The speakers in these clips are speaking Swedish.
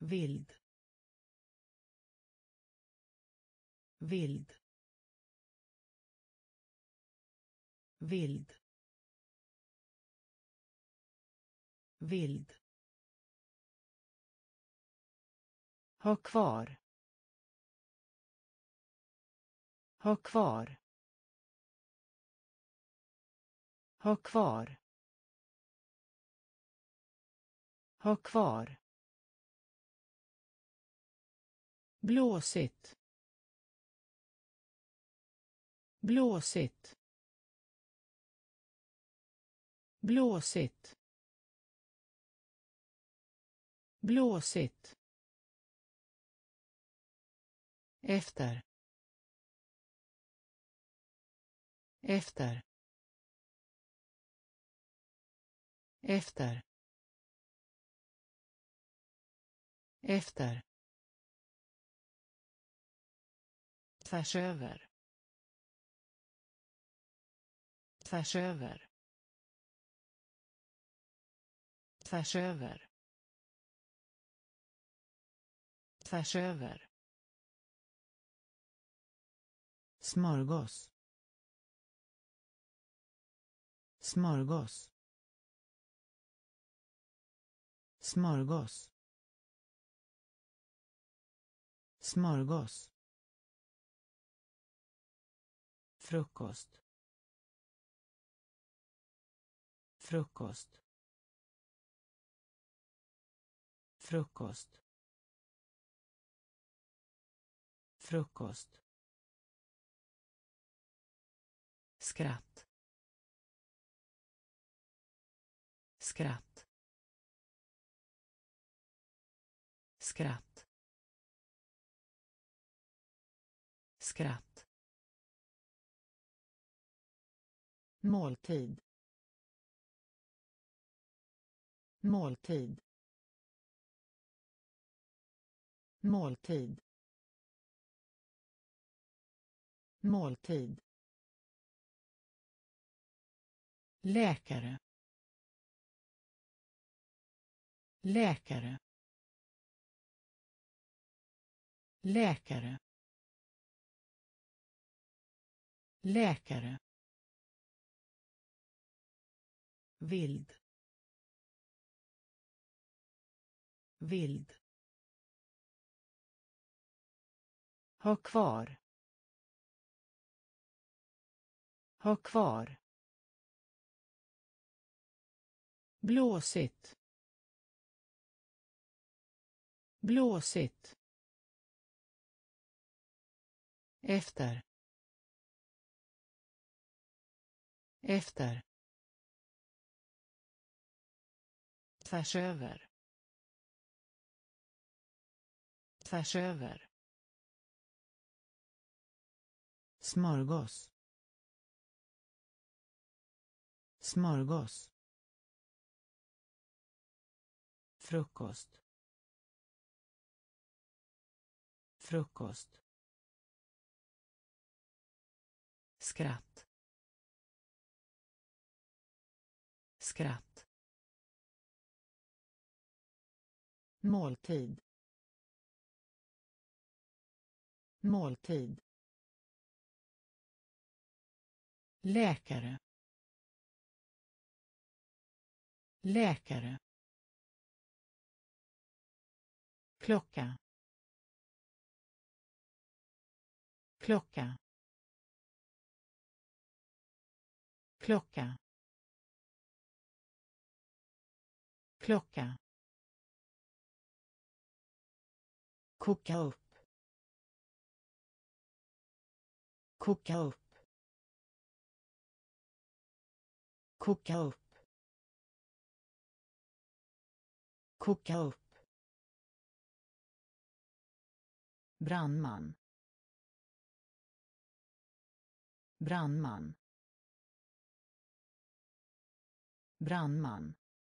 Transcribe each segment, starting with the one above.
vild, vild, vild, vild. Ha kvar. Ha kvar. Ha kvar. Ha kvar. Blåsigt. Blåsigt. Blåsigt. Blåsigt. Efter. Efter. Efter. Efter. Tvärs över. Tvärs över. Tvärs över. Tvärs över. Smörgås. Smörgås. Smörgås. Smörgås. Frukost. Frukost. Frukost. Frukost. Skratt. Skratt. Skratt. Skratt. Måltid. Måltid. Måltid. Måltid. Läkare. Läkare. Läkare. Läkare. Vild. Vild. Ha kvar. Ha kvar. Blåsigt. Blåsigt. Efter. Efter. Tvärs över. Tvärs över. Smörgås. Smörgås. Frukost. Frukost. Skratt. Skratt. Måltid. Måltid. Läkare. Läkare. Klocka. Klocka. Klocka. Klocka. Koka upp. Koka upp. Koka upp. Koka upp. Brandman. Brandman. Brandman.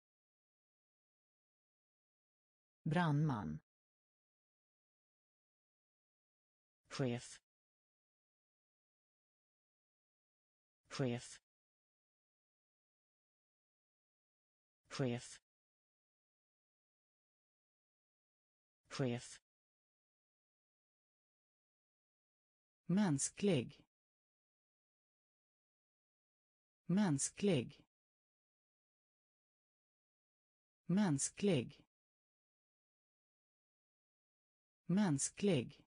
Brandman. Chef. Chef. Chef. chef, mänsklig, mänsklig, mänsklig, mänsklig,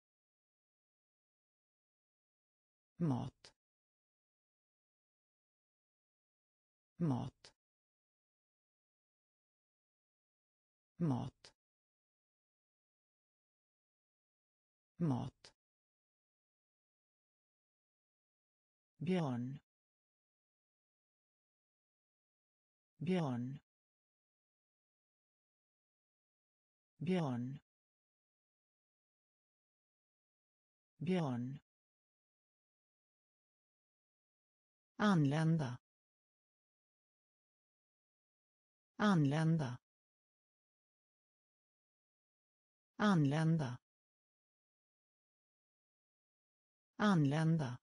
mat, mat, mat, mat, björn, björn, björn, björn, anlända, anlända, anlända, anlända,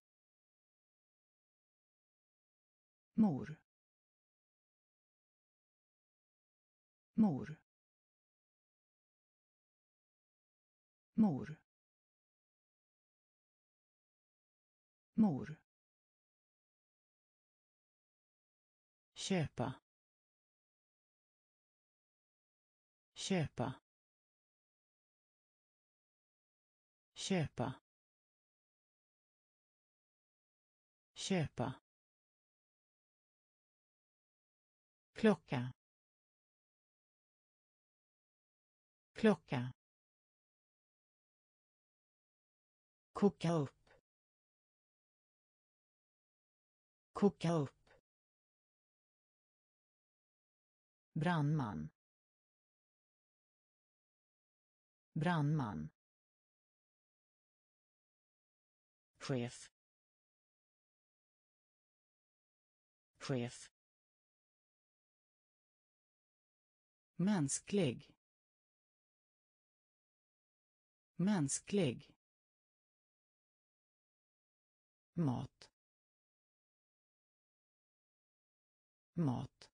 mor, mor, mor, mor, köpa, köpa, köpa, köpa, klocka, klocka, koka upp, koka upp, brandman, brandman, chef, chef, mänsklig, mänsklig, mat, mat,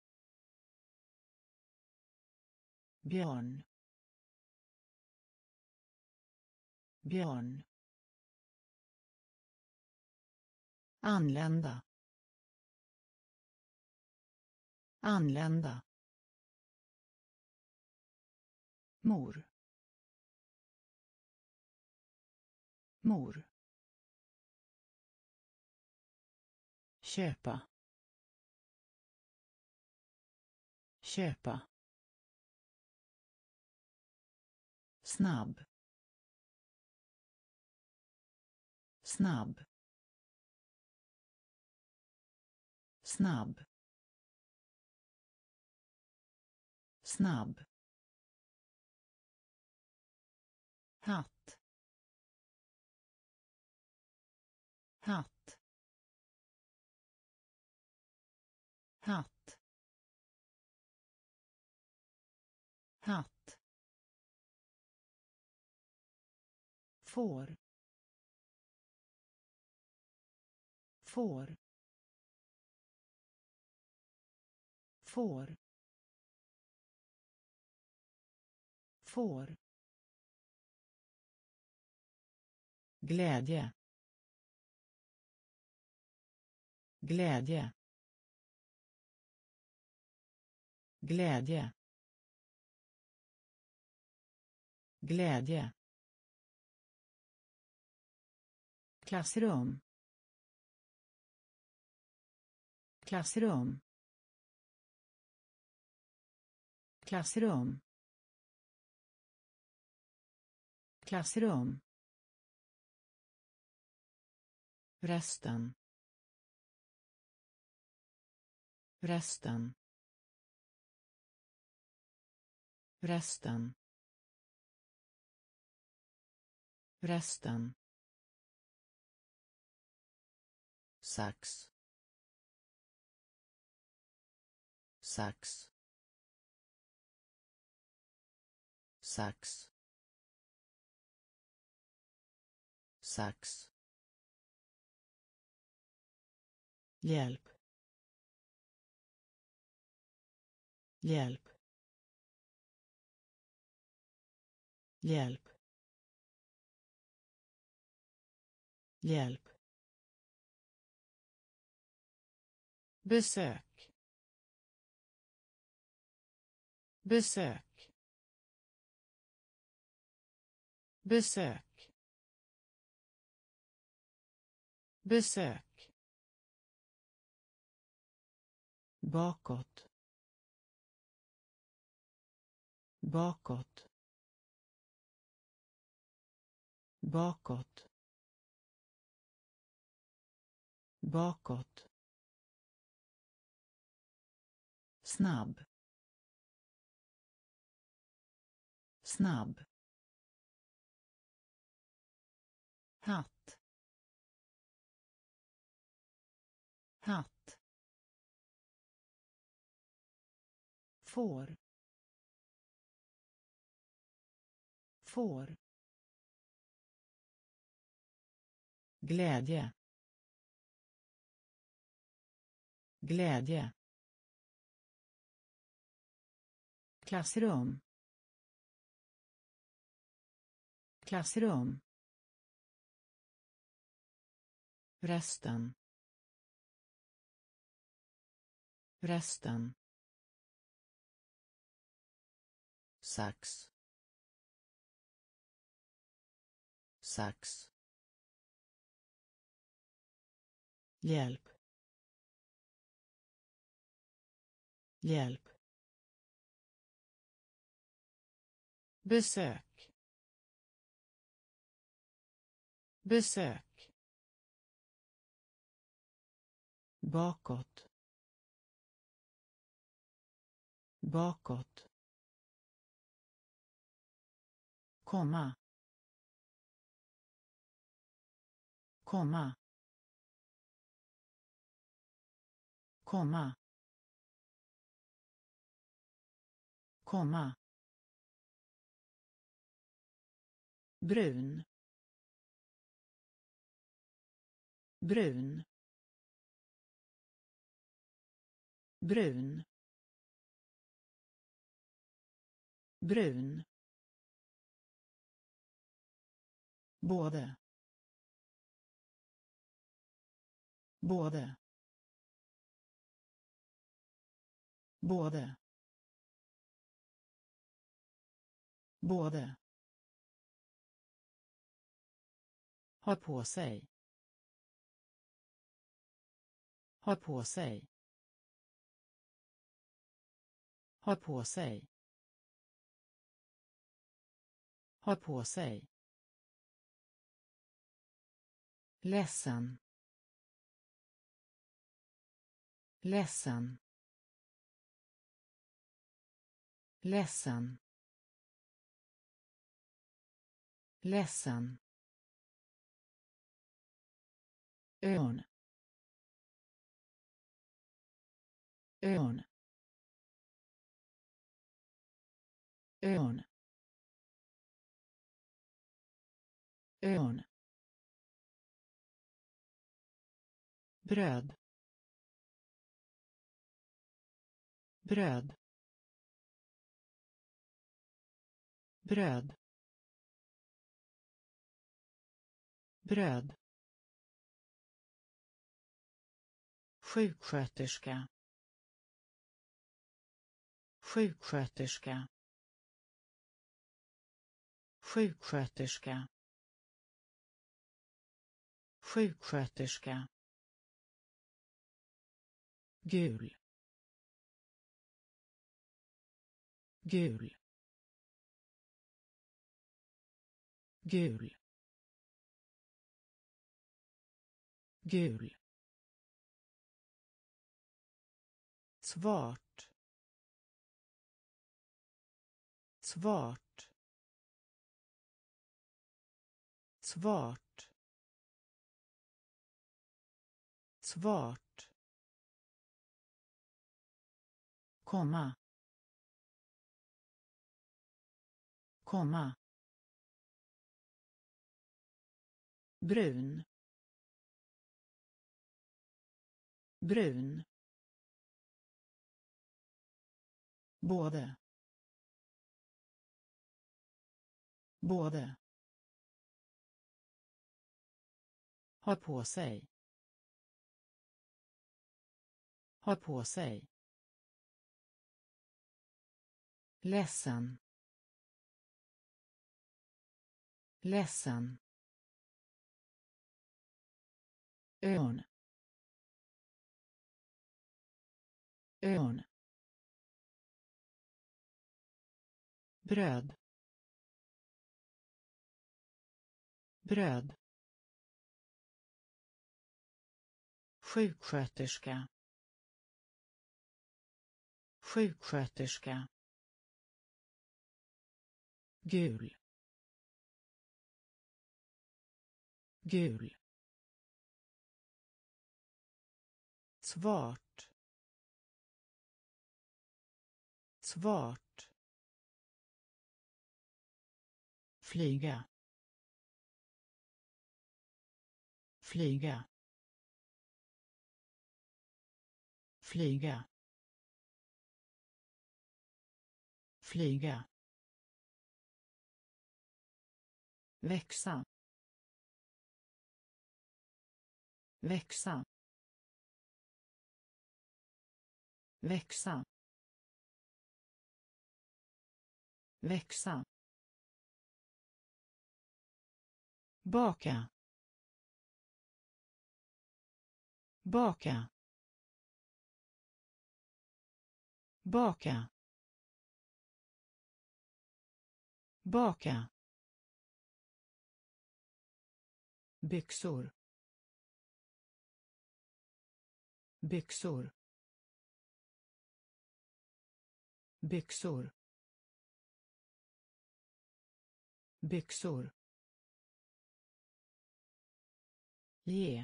björn, björn, anlända, anlända, mor, mor, köpa, köpa, snabb, snabb, snabb, snabb, hatt, hatt, hatt, hatt, får, får, får, får, glädje, glädje, glädje, glädje, klassrum, klassrum, klassrum, klassrum, resten, resten, resten, resten, sax, sax, sax, sax, hjälp, hjälp, hjälp, hjälp, besök, besök, besök, besök, bakåt, bakåt, bakåt, bakåt, snabb, snabb, hatt, hatt, får, får, glädje, glädje, klassrum, klassrum, resten, resten, sax, sax, hjälp, hjälp, besök, besök, bakåt, bakåt, komma, komma, komma, komma, brun, brun, brun, brun, både, både, både, både, ha på sig, ha på sig, ha på sig, ha på sig, ledsen, ledsen, ledsen, ledsen, örn, örn, örn, örn, bröd, bröd, bröd, bröd, sjuksköterska, sjuksköterska, sjuksköterska, sjuksköterska, gul, gul, gul, gul, svart, svart, svart, svart, komma, komma, brun, brun, både, både, ha på sig, ha på sig, ledsen, ledsen, örn, örn, bröd, bröd, sjuksköterska, sjuksköterska, gul, gul, svart, svart, flyga, flyga, flyga, flyga, växa, växa, växa, växa, baka, baka, baka, baka, byxor, byxor, byxor, byxor, ge,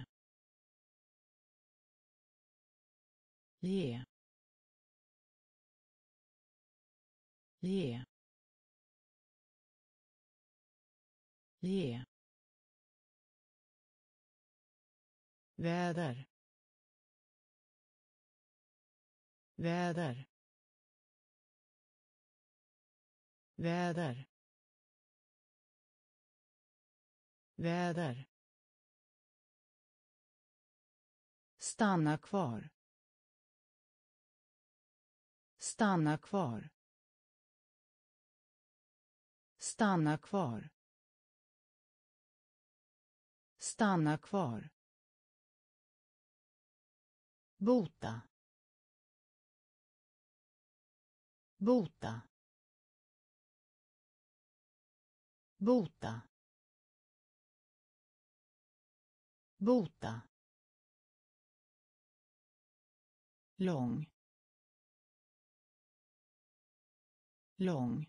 ge, ge, ge, väder, väder, väder, väder, stanna kvar, stanna kvar, stanna kvar, stanna kvar, bota, bota, bota, bota, lång, lång,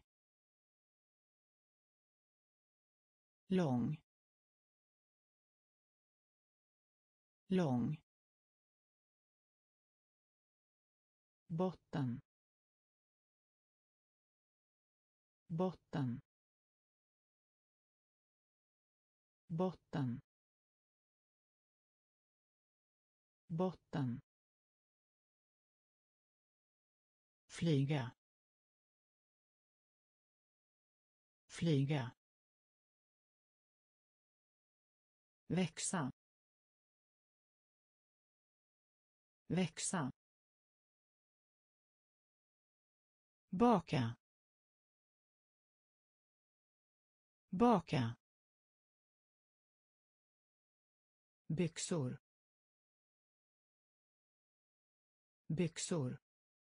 lång, lång, botten, botten, botten, botten, flyga, flyga, växa, växa, baka, baka, byxor, byxor,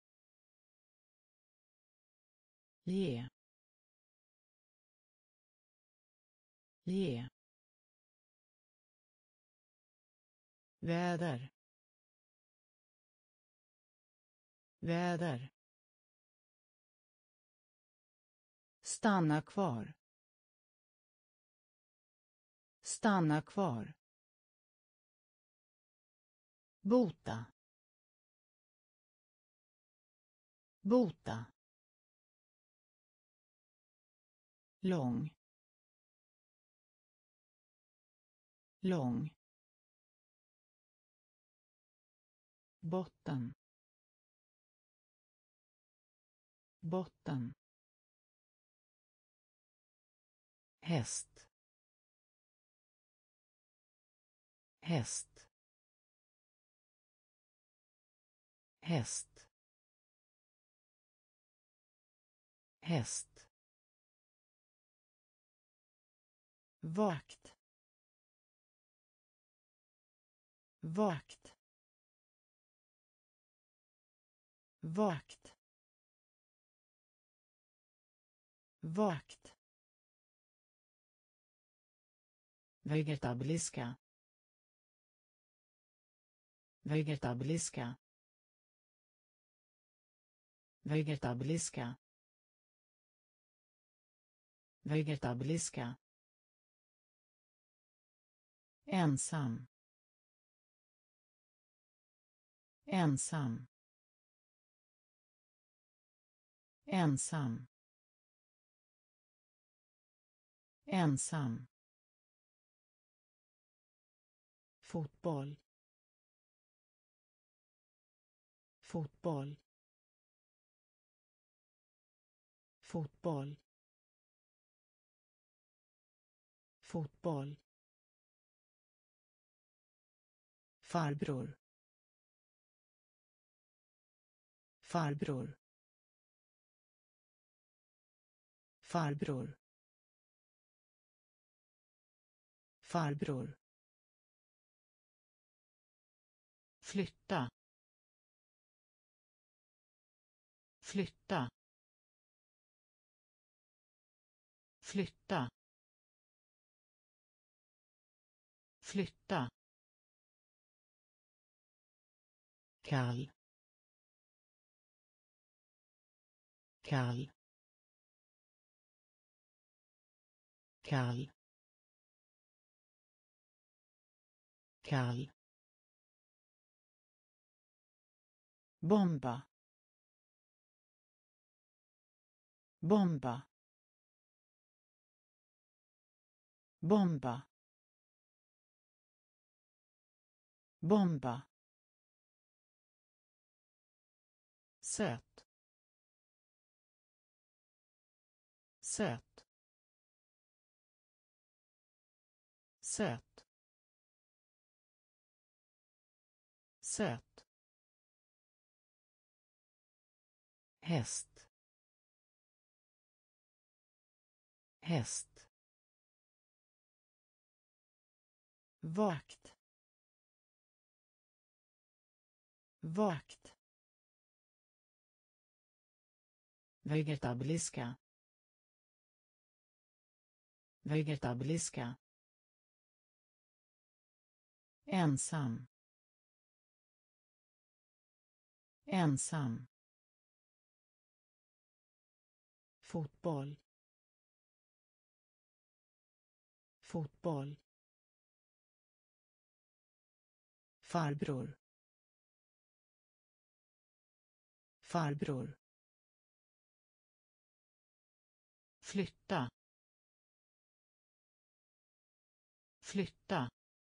ge, ge, väder, väder, stanna kvar, stanna kvar, bota, bota, lång, lång, botten, botten, häst, häst, häst, häst, vakt, vakt, vakt, vakt, vegetabiliska, vegetabiliska, vegetabiliska, vegetabiliska, ensam, ensam, ensam, ensam, fotboll, fotboll, fotboll, fotboll, farbror, farbror, farbror, farbror, flytta, flytta, flytta, flytta, kall, kall, kall, kall, bomba, bomba, bomba, bomba, söt, söt, söt, söt, häst, häst, vakt, vakt, vegetabiliska, vegetabiliska, ensam, ensam, fotboll, fotboll, farbror, farbror, flytta, flytta,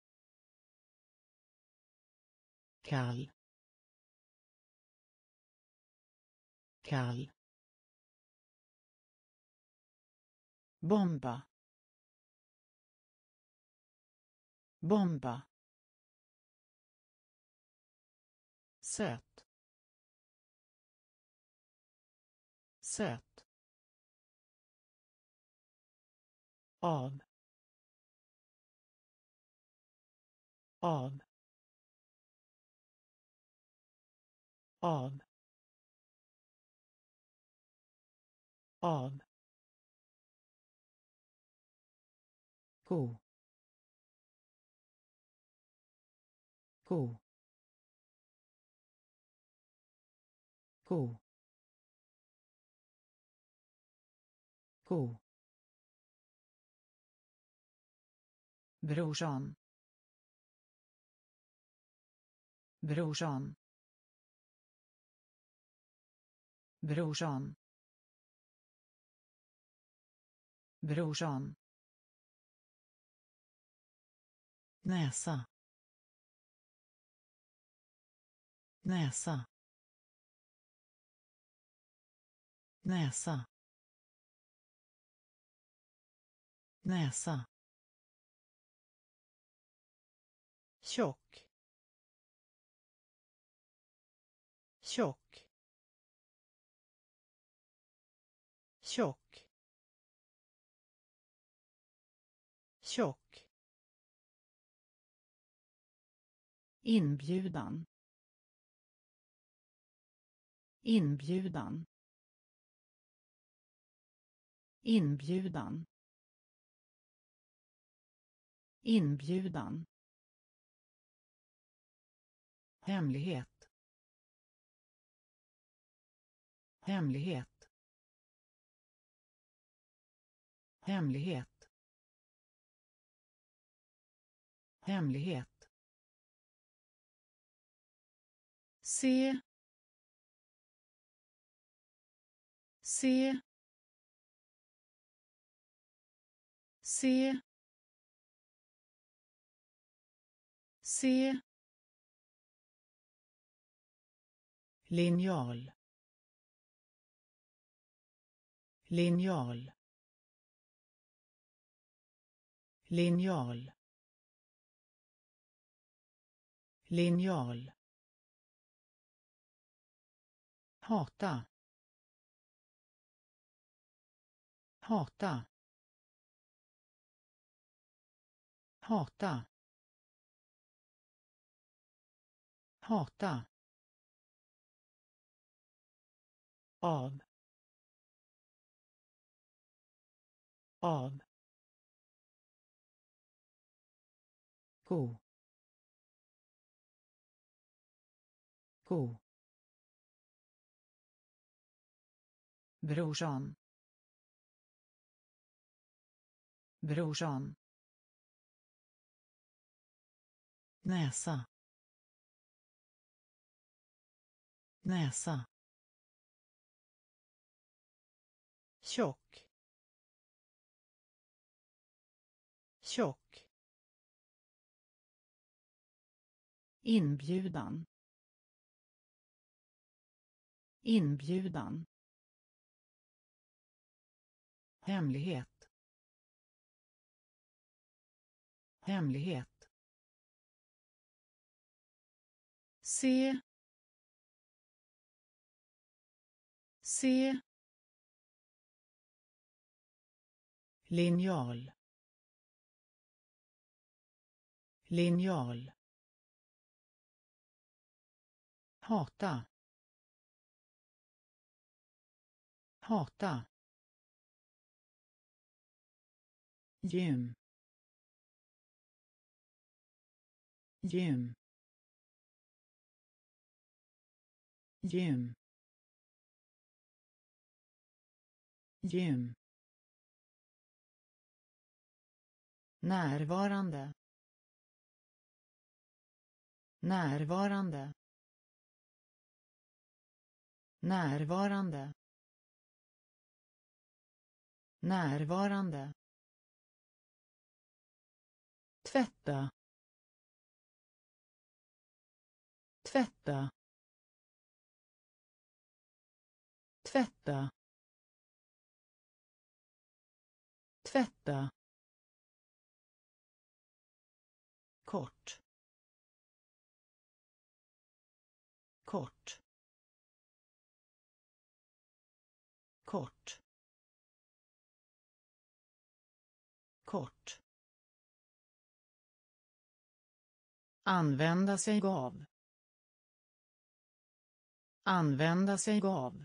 kall, kall, bomba, bomba, söt, söt, av, av, av, av, ko, ko, ko, ko, brorsan, brorsan, brorsan, brorsan, näsa, näsa, näsa, näsa, tjock, tjock, tjock, tjock, inbjudan, inbjudan, inbjudan, inbjudan, hemlighet, hemlighet, hemlighet, hemlighet, se, se, se, se, linjal, linjal, linjal, linjal, hata, hata, hata, hata, av, av, go, go, brorsan, brorsan, näsa, näsa, tjock, tjock, inbjudan, inbjudan, hemlighet, hemlighet, se, se, linjal, linjal, hata, hata, gym, gym, gym, gym, närvarande, närvarande, närvarande, närvarande, tvätta, tvätta, tvätta, tvätta, kort, kort, kort, kort, använda sig av, använda sig av,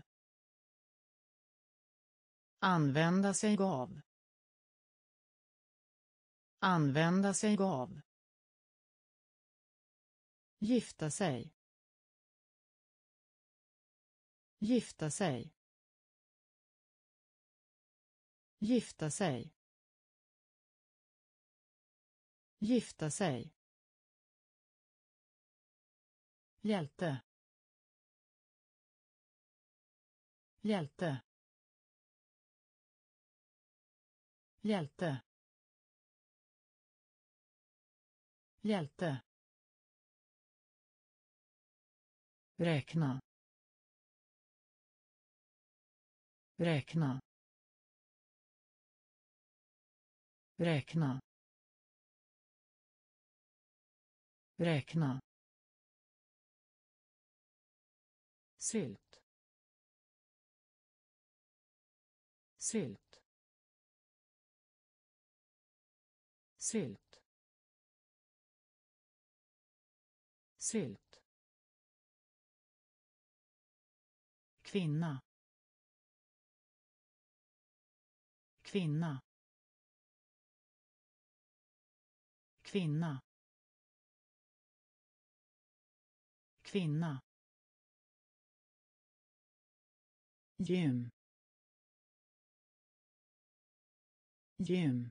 använda sig av, använda sig av, gifta sig, gifta sig, gifta sig, gifta sig, hjälte, hjälte, hjälte, hjälte, räkna, räkna, räkna, räkna, sylt, sylt, sylt, sylt, kvinna, kvinna, kvinna, kvinna, gym, gym,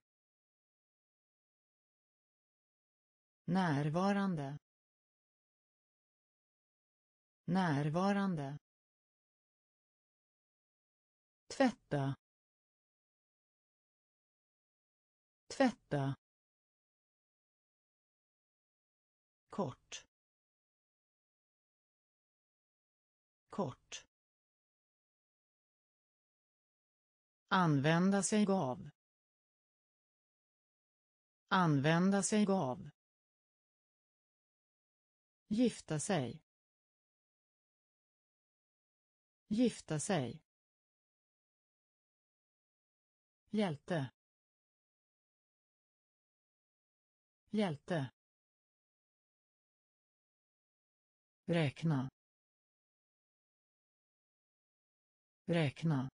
närvarande, närvarande, tvätta, tvätta, kort, kort, använda sig av, använda sig av, gifta sig, gifta sig, hjälte, hjälte, räkna, räkna,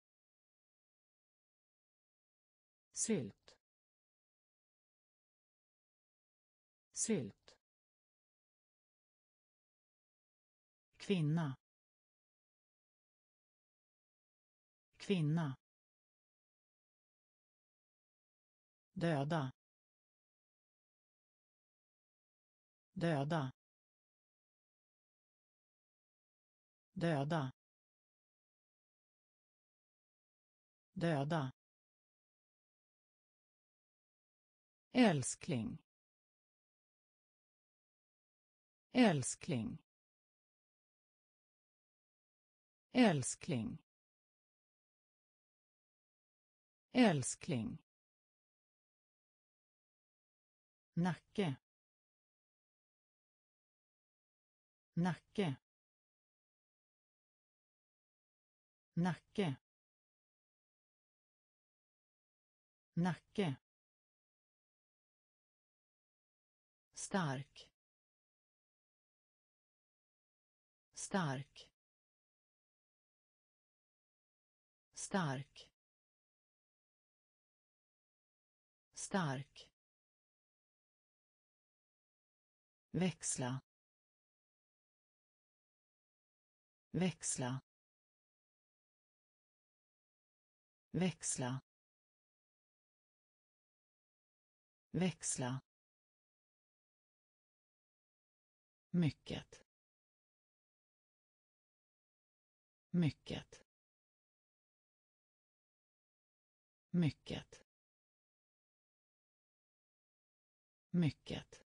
sylt, sylt, kvinna, kvinna, döda, döda, döda, döda, älskling, älskling, älskling, älskling, nacke, nacke, nacke, nacke, stark, stark, stark, stark, växla, växla, växla, växla, mycket, mycket, mycket, mycket,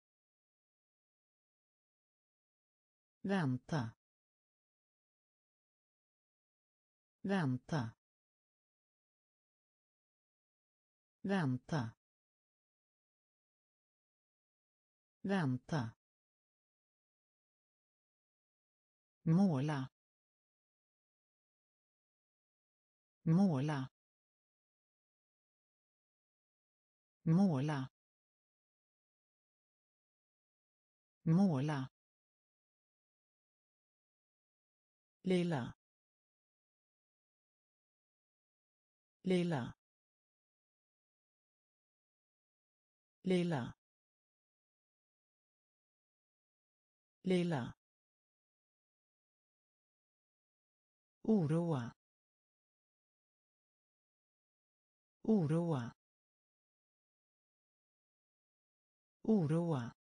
vänta, vänta, vänta, vänta, måla, måla, måla, måla, lilla, lilla, lilla, lilla, oroa, oroa, oroa,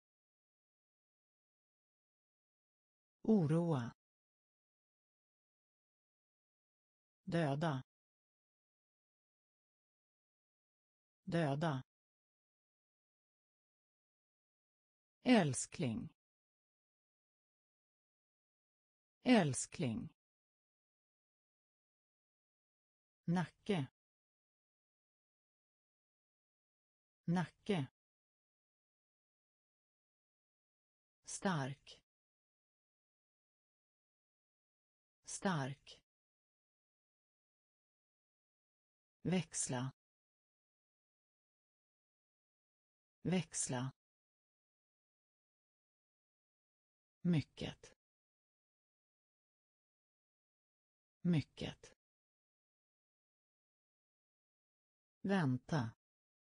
oroa, döda, döda, älskling, älskling, nacke, nacke, stark, stark, växla, växla, mycket, mycket, vänta,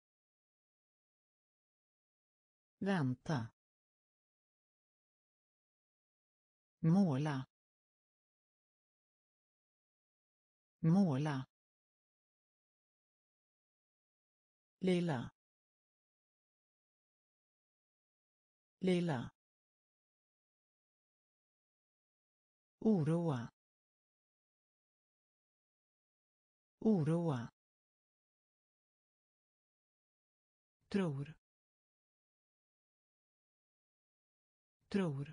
vänta, måla, måla, lilla, lilla, oroa, oroa, tror, tror,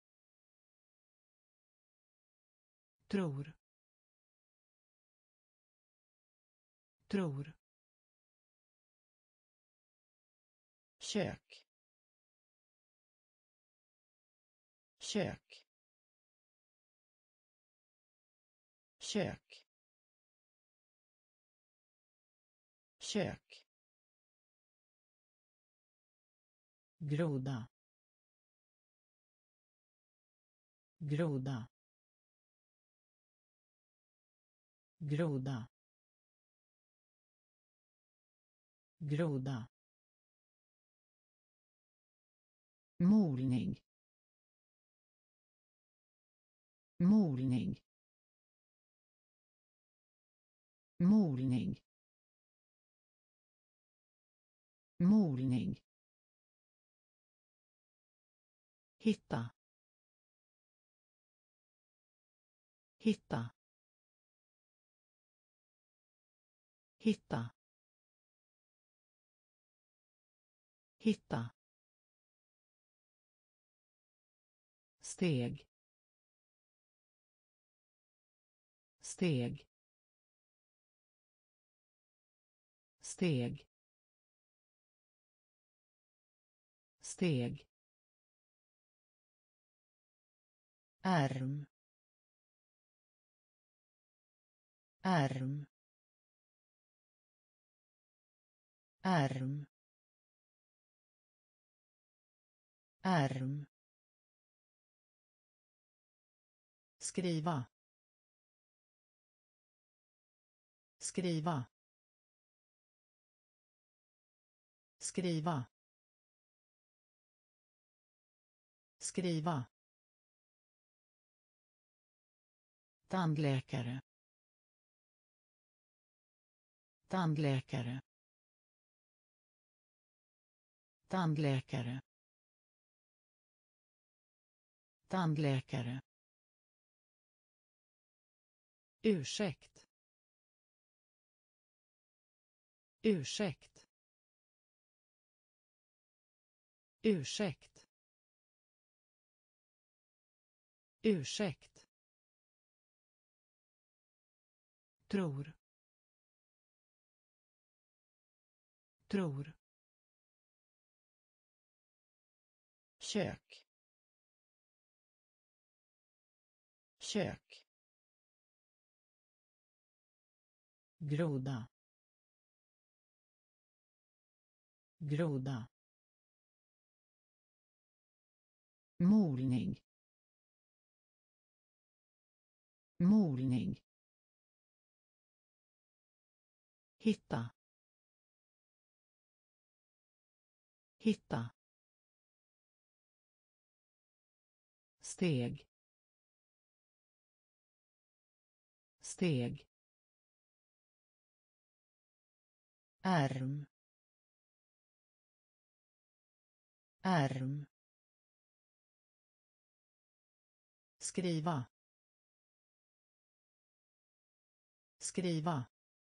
tror, tror, kök, kök, kök, kök, groda, groda, groda, groda, molning, molning, molning, molning, hitta, hitta, hitta, hitta, steg, steg, steg, steg, ärm, ärm, ärm, ärm, skriva, skriva, skriva, skriva, tandläkare, tandläkare, tandläkare, tandläkare, ursäkt, ursäkt, ursäkt, ursäkt, tror, tror, kök, kök, groda, groda, molning, molning, hitta, hitta, steg, steg, ärm, ärm, skriva, skriva,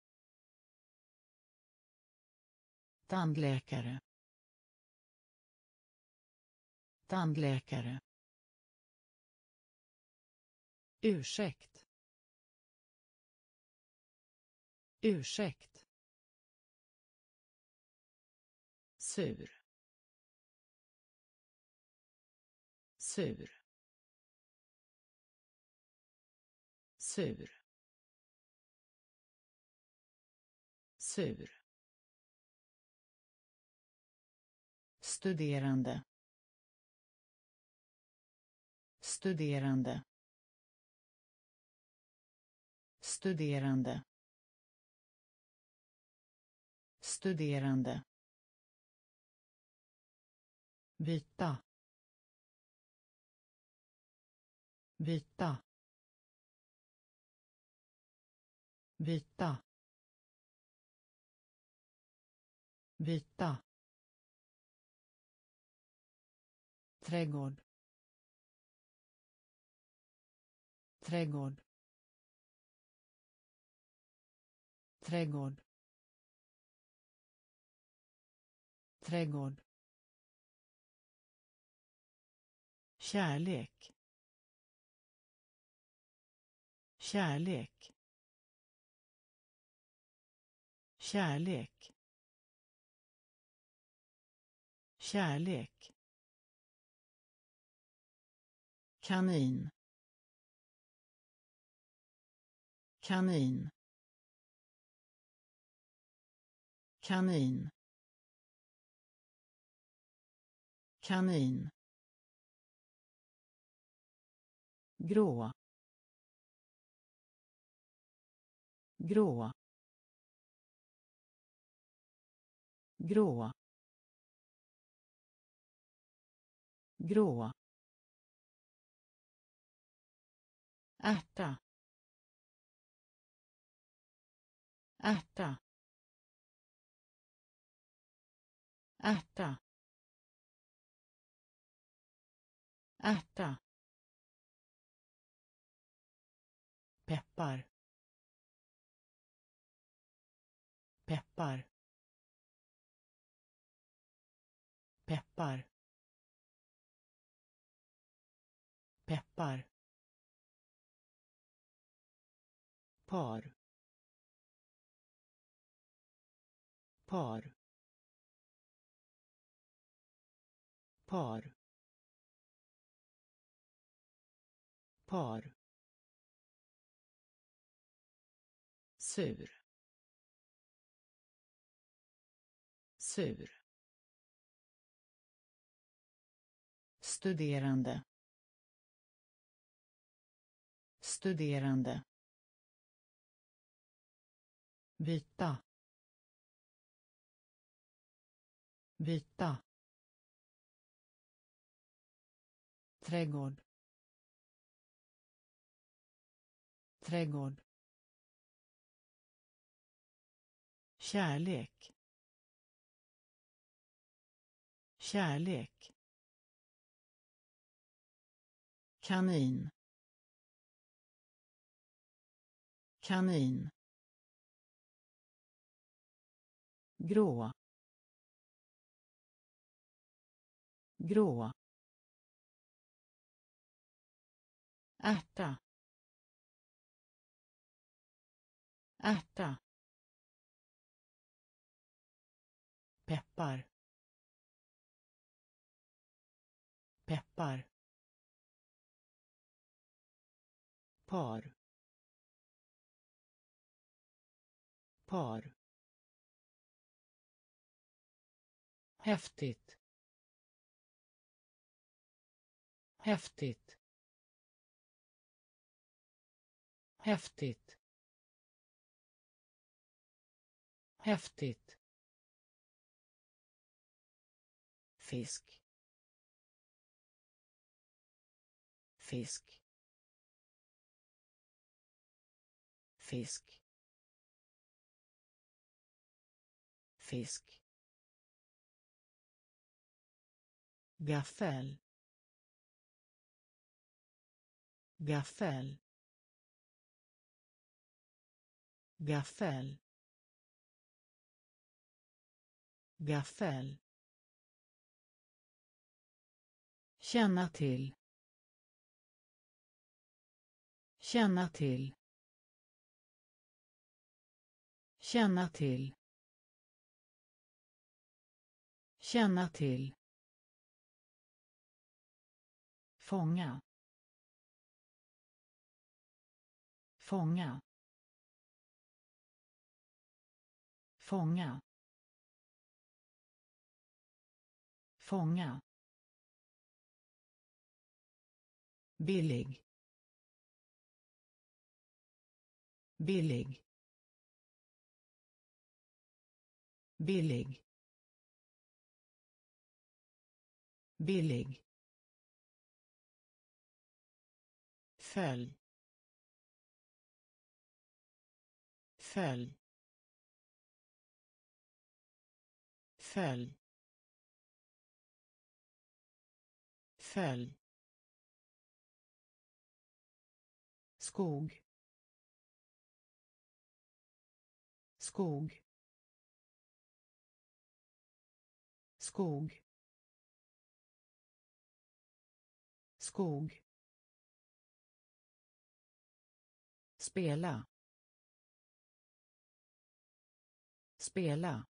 tandläkare, tandläkare, ursäkt, ursäkt, sur, sur, sur, sur, studerande, studerande, studerande, studerande, byta, byta, byta, byta, trädgård, trädgård, trädgård, trädgård, kärlek, kärlek, kärlek, kärlek, kanin, kanin, kanin, kanin, grå, grå, grå, grå, ärta, ärta, ärta, ärta, peppar, peppar, peppar, peppar, par, par, par, par, sur, sur, studerande, studerande, byta, byta, trädgård, trädgård, kärlek, kärlek, kanin, kanin, grå, grå, ärta, ärta, peppar, peppar, par, par, häftigt, häftigt, häftigt, häftigt, fisk, fisk, fisk, fisk, gaffel, gaffel, gaffel, gaffel, känna till, känna till, känna till, Känna till. Fånga. Fånga. Fånga. Fånga. Billig. Billig. Billig. Billig. Följ. Följ. Följ. Följ. Skog. Skog. Skog. Skog. Spela. Spela.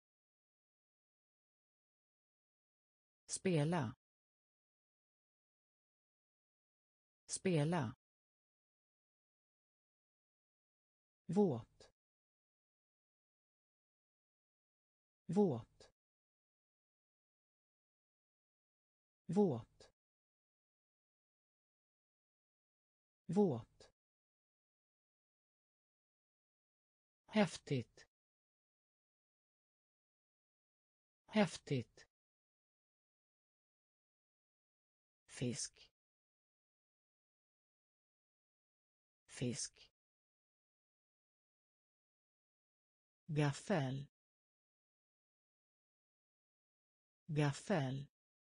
Spela. Spela. Våt. Våt. Våt. Våt. Häftigt. Häftigt. Fisk. Fisk. Gaffel. Gaffel.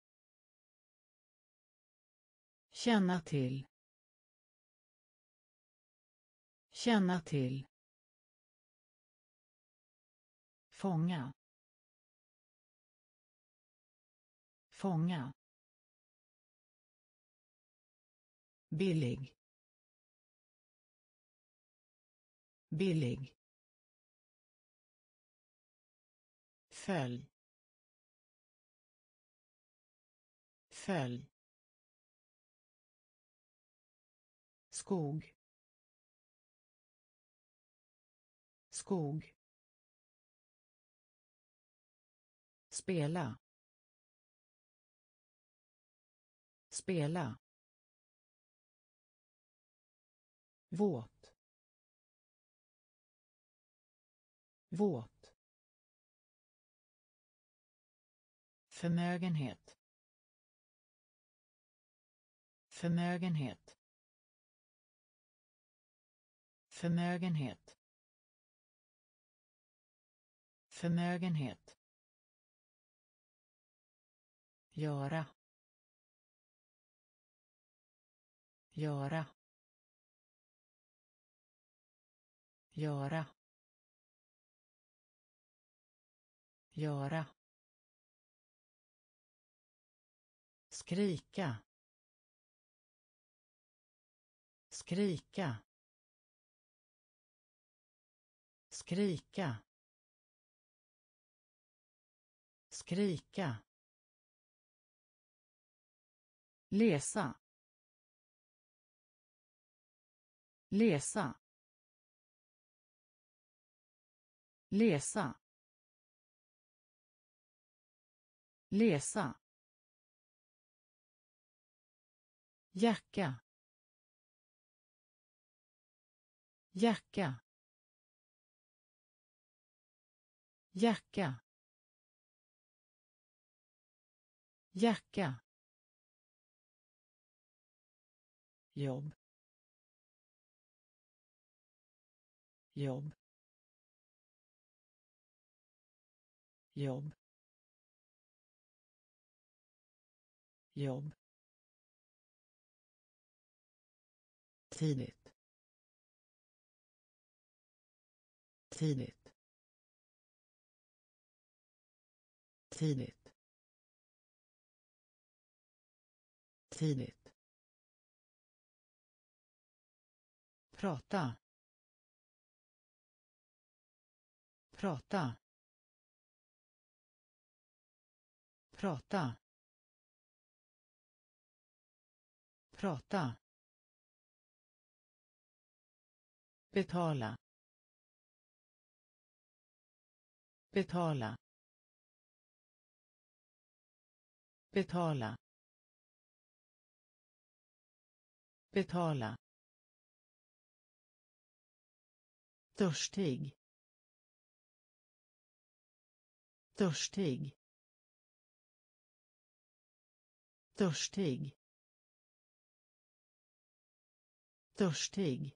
Känna till. Känna till. Fånga. Fånga. Billig. Billig. Följ. Följ. Skog. Skog. Spela. Spela. Våt. Våt. Förmögenhet. Förmögenhet. Förmögenhet. Förmögenhet. Göra. Göra. Göra. Göra. Skrika. Skrika. Skrika. Skrika. Läsa. Läsa. Läsa. Läsa. Jacka. Jacka. Jacka. Jacka. Jobb. Jobb. Jobb. Jobb. Tidigt. Tidigt. Tidigt. Tidigt. Prata. Prata. Prata. Prata. Betala. Betala. Betala. Betala. Törstig. Törstig. Törstig. Törstig.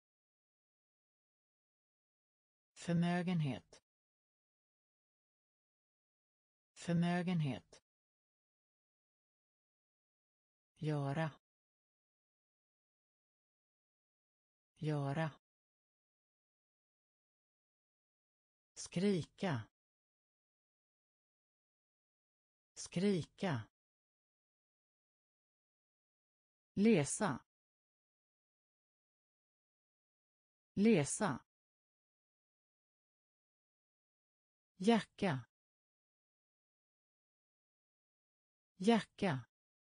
Förmögenhet. Förmögenhet. Göra. Göra. Skrika. Skrika. Läsa. Läsa. Jacka. Jacka.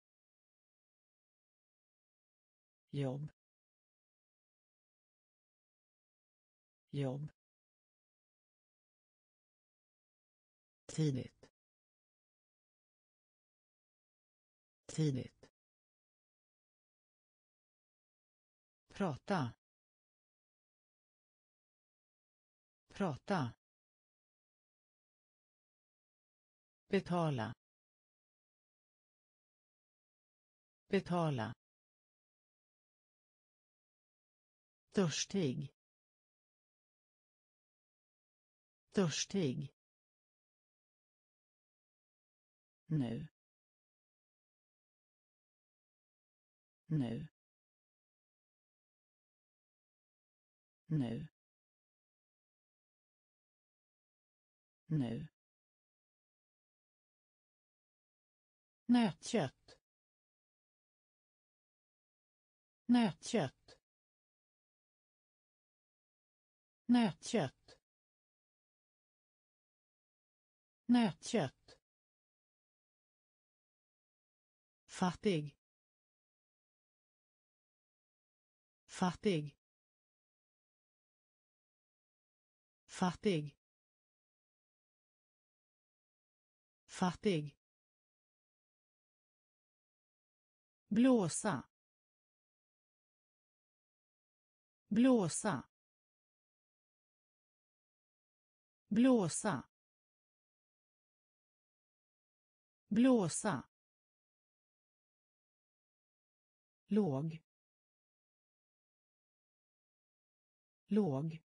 Jobb. Jobb. Tidigt. Tidigt. Prata. Prata. Betala. Betala. Törstig. Törstig. Nu. Nu. Nu. Nu. Nötkött. Nötkött. Nötkött. Nötkött. Fattig. Fattig. Fattig. Fattig. Blåsa. Blåsa. Blåsa. Blåsa. Låg. Låg.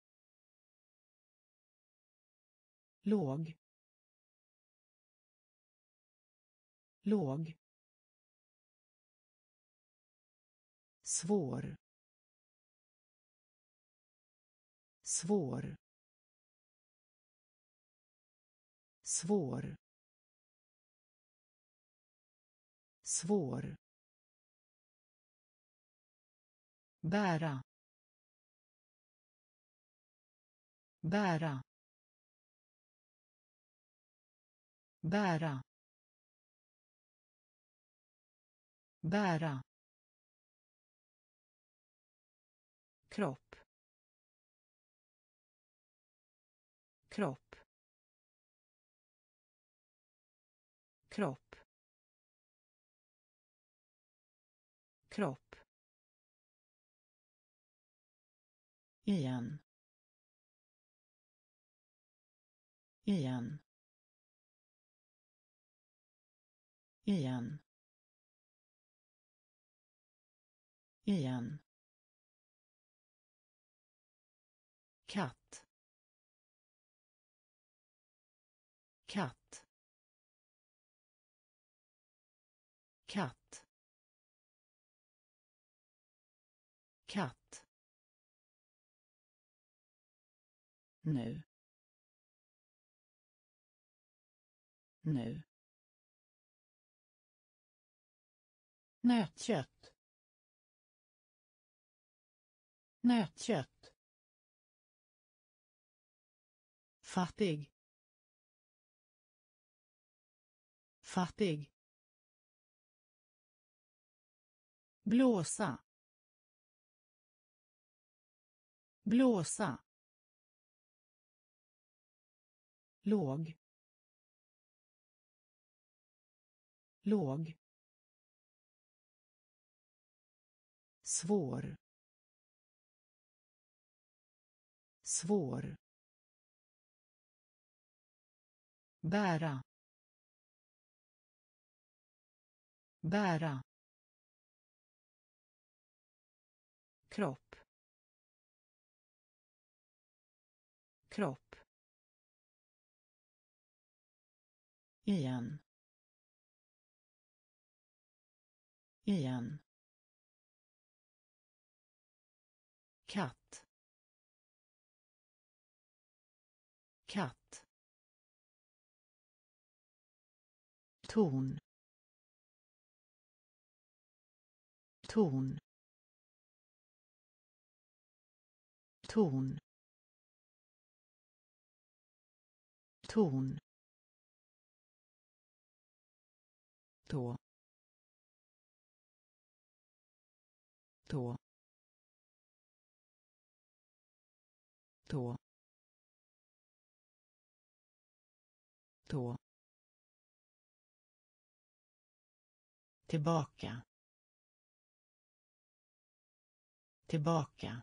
Låg. Låg. Svår. Svår. Svår. Svår. Bära. Bära. Bära. Bära. Kropp. Kropp. Kropp. Kropp. Igen. Igen. Igen. Igen. Katt. Katt. Katt. Katt. Nu. Nu. Nötkött. Nötkött. Fattig. fattig, blåsa, blåsa, låg, låg, svår, svår, bära, bära, kropp, kropp, igen, igen, katt, katt, ton, ton, ton, ton, tå, tå, tå, tå, tillbaka, tillbaka,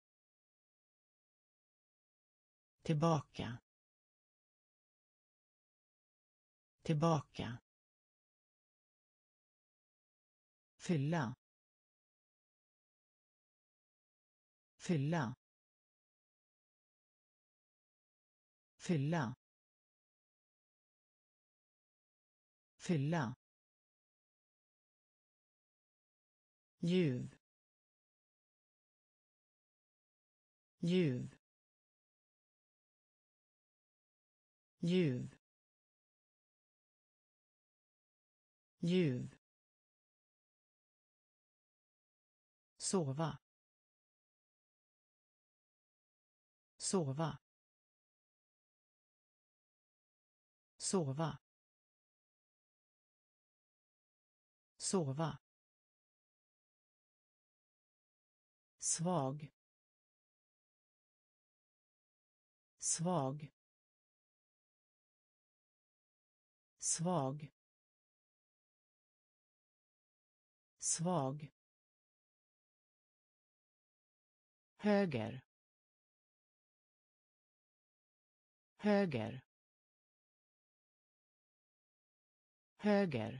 tillbaka, tillbaka, fylla, fylla, fylla, fylla, ljuv, ljuv, ljuv, ljuv, sova, sova, sova, sova, svag, svag, svag, svag, höger, höger, höger,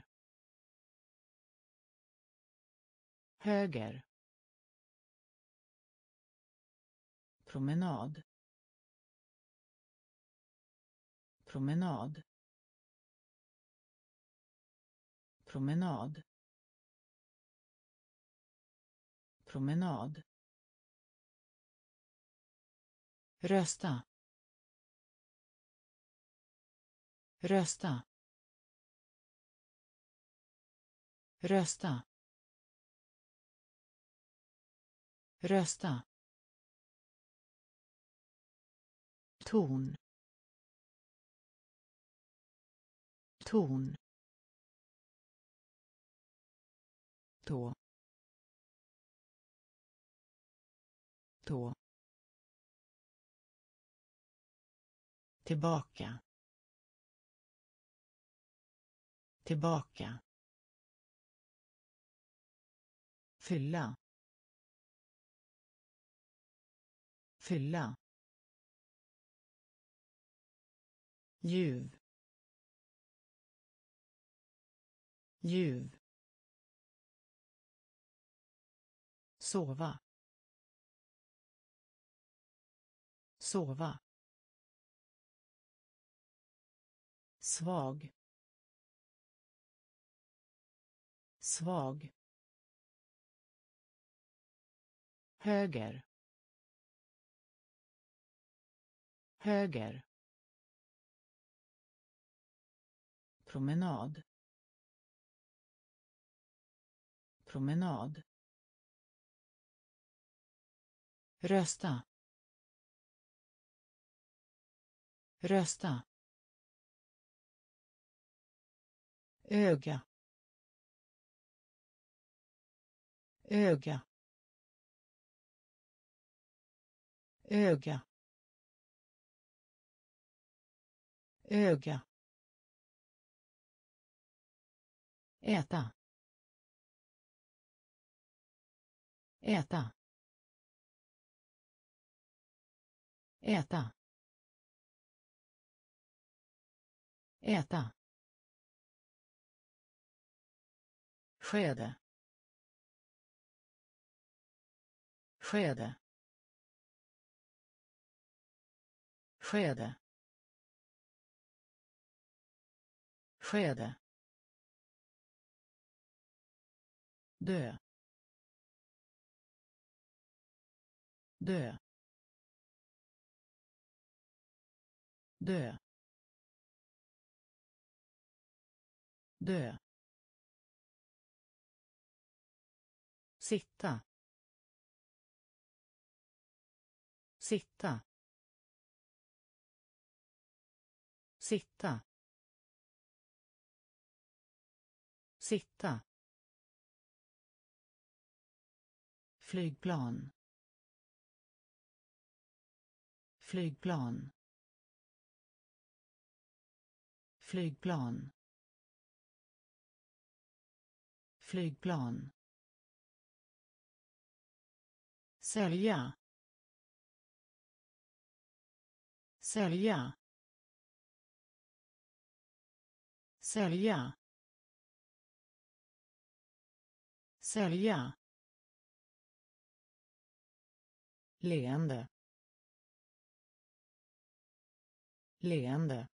höger, promenad, promenad, promenad, promenad, rösta, rösta, rösta, rösta, ton, ton, tå, tå, tillbaka, tillbaka, fylla, fylla, ljuv, ljuv, sova, sova, svag, svag, höger, höger, promenad, promenad, rösta, rösta, öga, öga, öga, öga, äta, äta, äta, äta, skede, skede, skede, skede, dö, dö, dö, dö, sitta, sitta, sitta, sitta, flygplan, flygplan, flygplan, flygplan, sälja, sälja, sälja, sälja, leende, leende,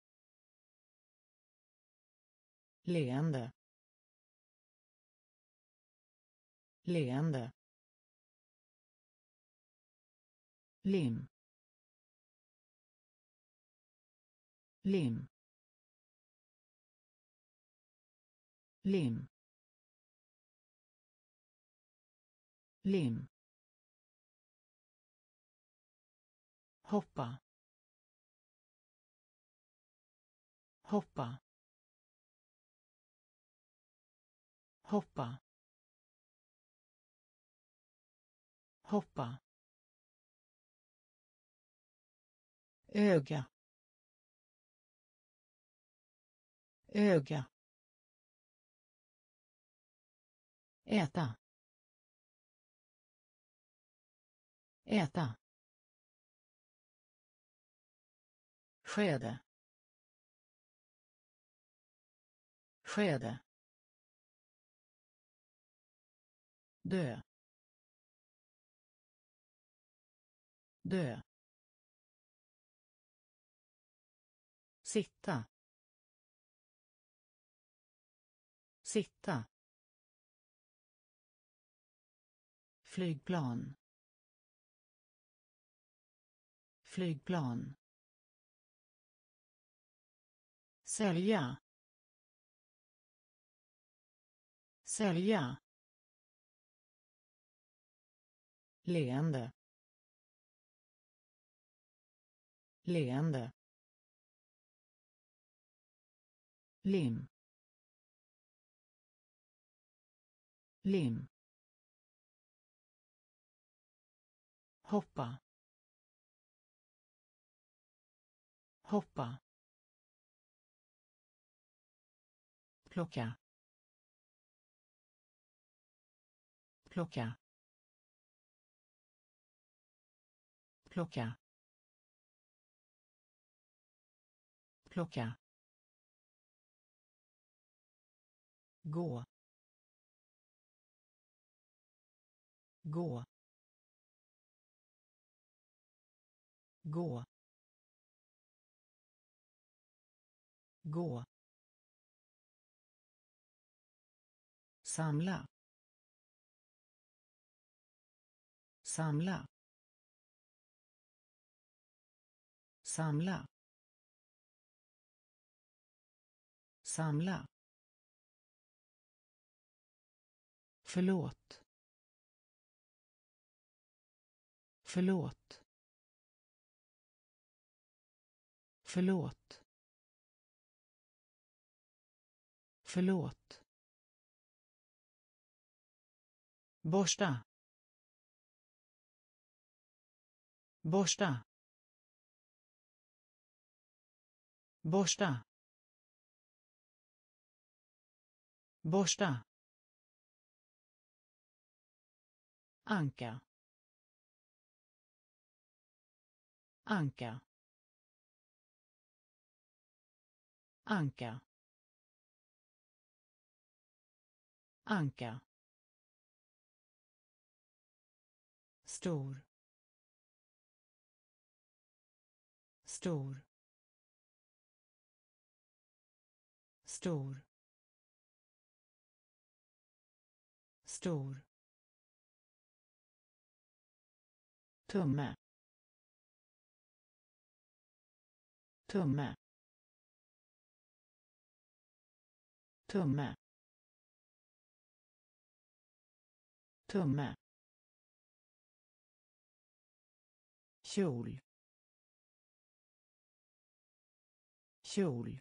leende, leende, lim, lim, lim, lim, hoppa, hoppa, hoppa, hoppa, öga, öga, äta, äta, skede, skede, dö, dö, sitta, sitta, flygplan, flygplan, sälja, sälja, leende, leende, lim, lim, hoppa, hoppa, plocka, plocka, plocka, plocka, gå, gå, gå, gå, samla, samla, samla, samla, förlåt, förlåt, förlåt, Förlåt. Borsta. Borsta. Borsta. Borsta. Anka. Anka. Anka. Anka. Stor. Stor. Stor. Stor. Tumme. Tumme. Tumme. Tumme. Kjol. Kjol.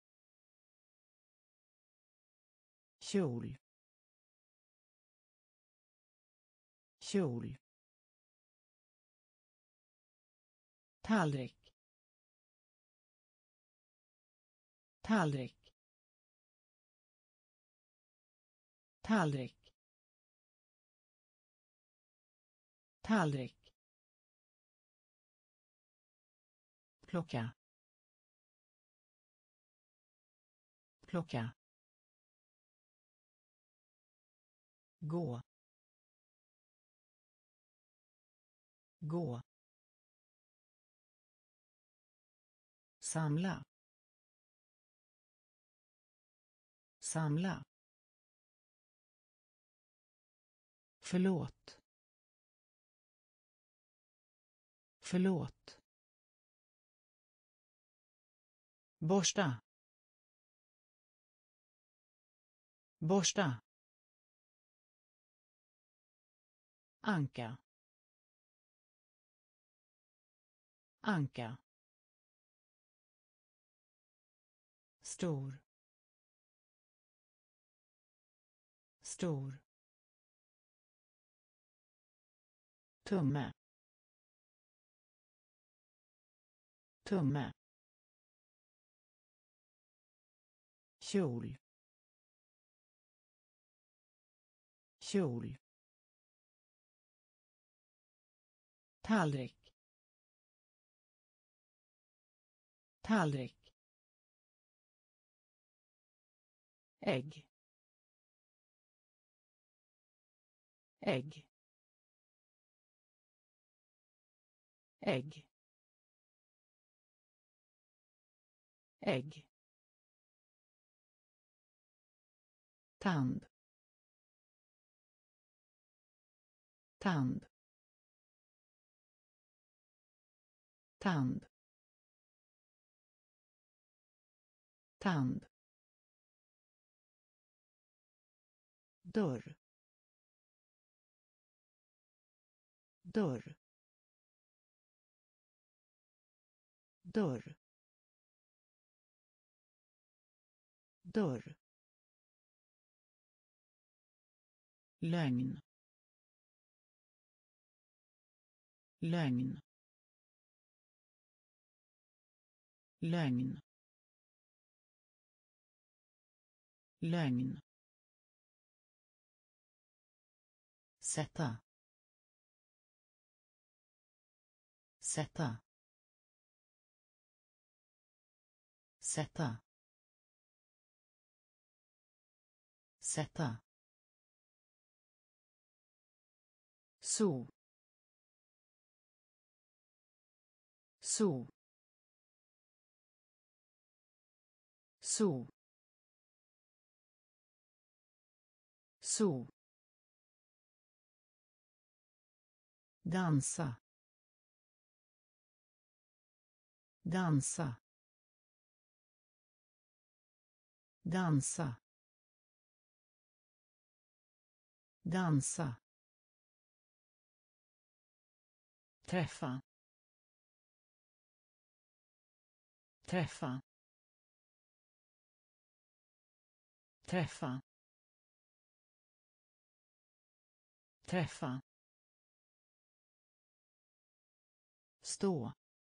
Kjol. Kjol. Tallrik. Tallrik. Tallrik. Tallrik. Plocka. Plocka. Gå. Gå. Samla. Samla. Förlåt. Förlåt. Borsta. Borsta. Anka. Anka. Stor. Stor. Tumme. Tumme. Kjol. Kjol. Tallrik. Tallrik. Ägg. Ägg. Ägg. Ägg. Tand. Tand. Tand. Tand. Dörr. Dörr. Dörr. Dörr. Lögn. Lögn. Lögn. Lögn. Sätta. Sätta. Sätta. Sätta. Så. Så. Så. Så. Dansa. Dansa. Dansa. Dansa. Träffa. Träffa. träffa, träffa, stå,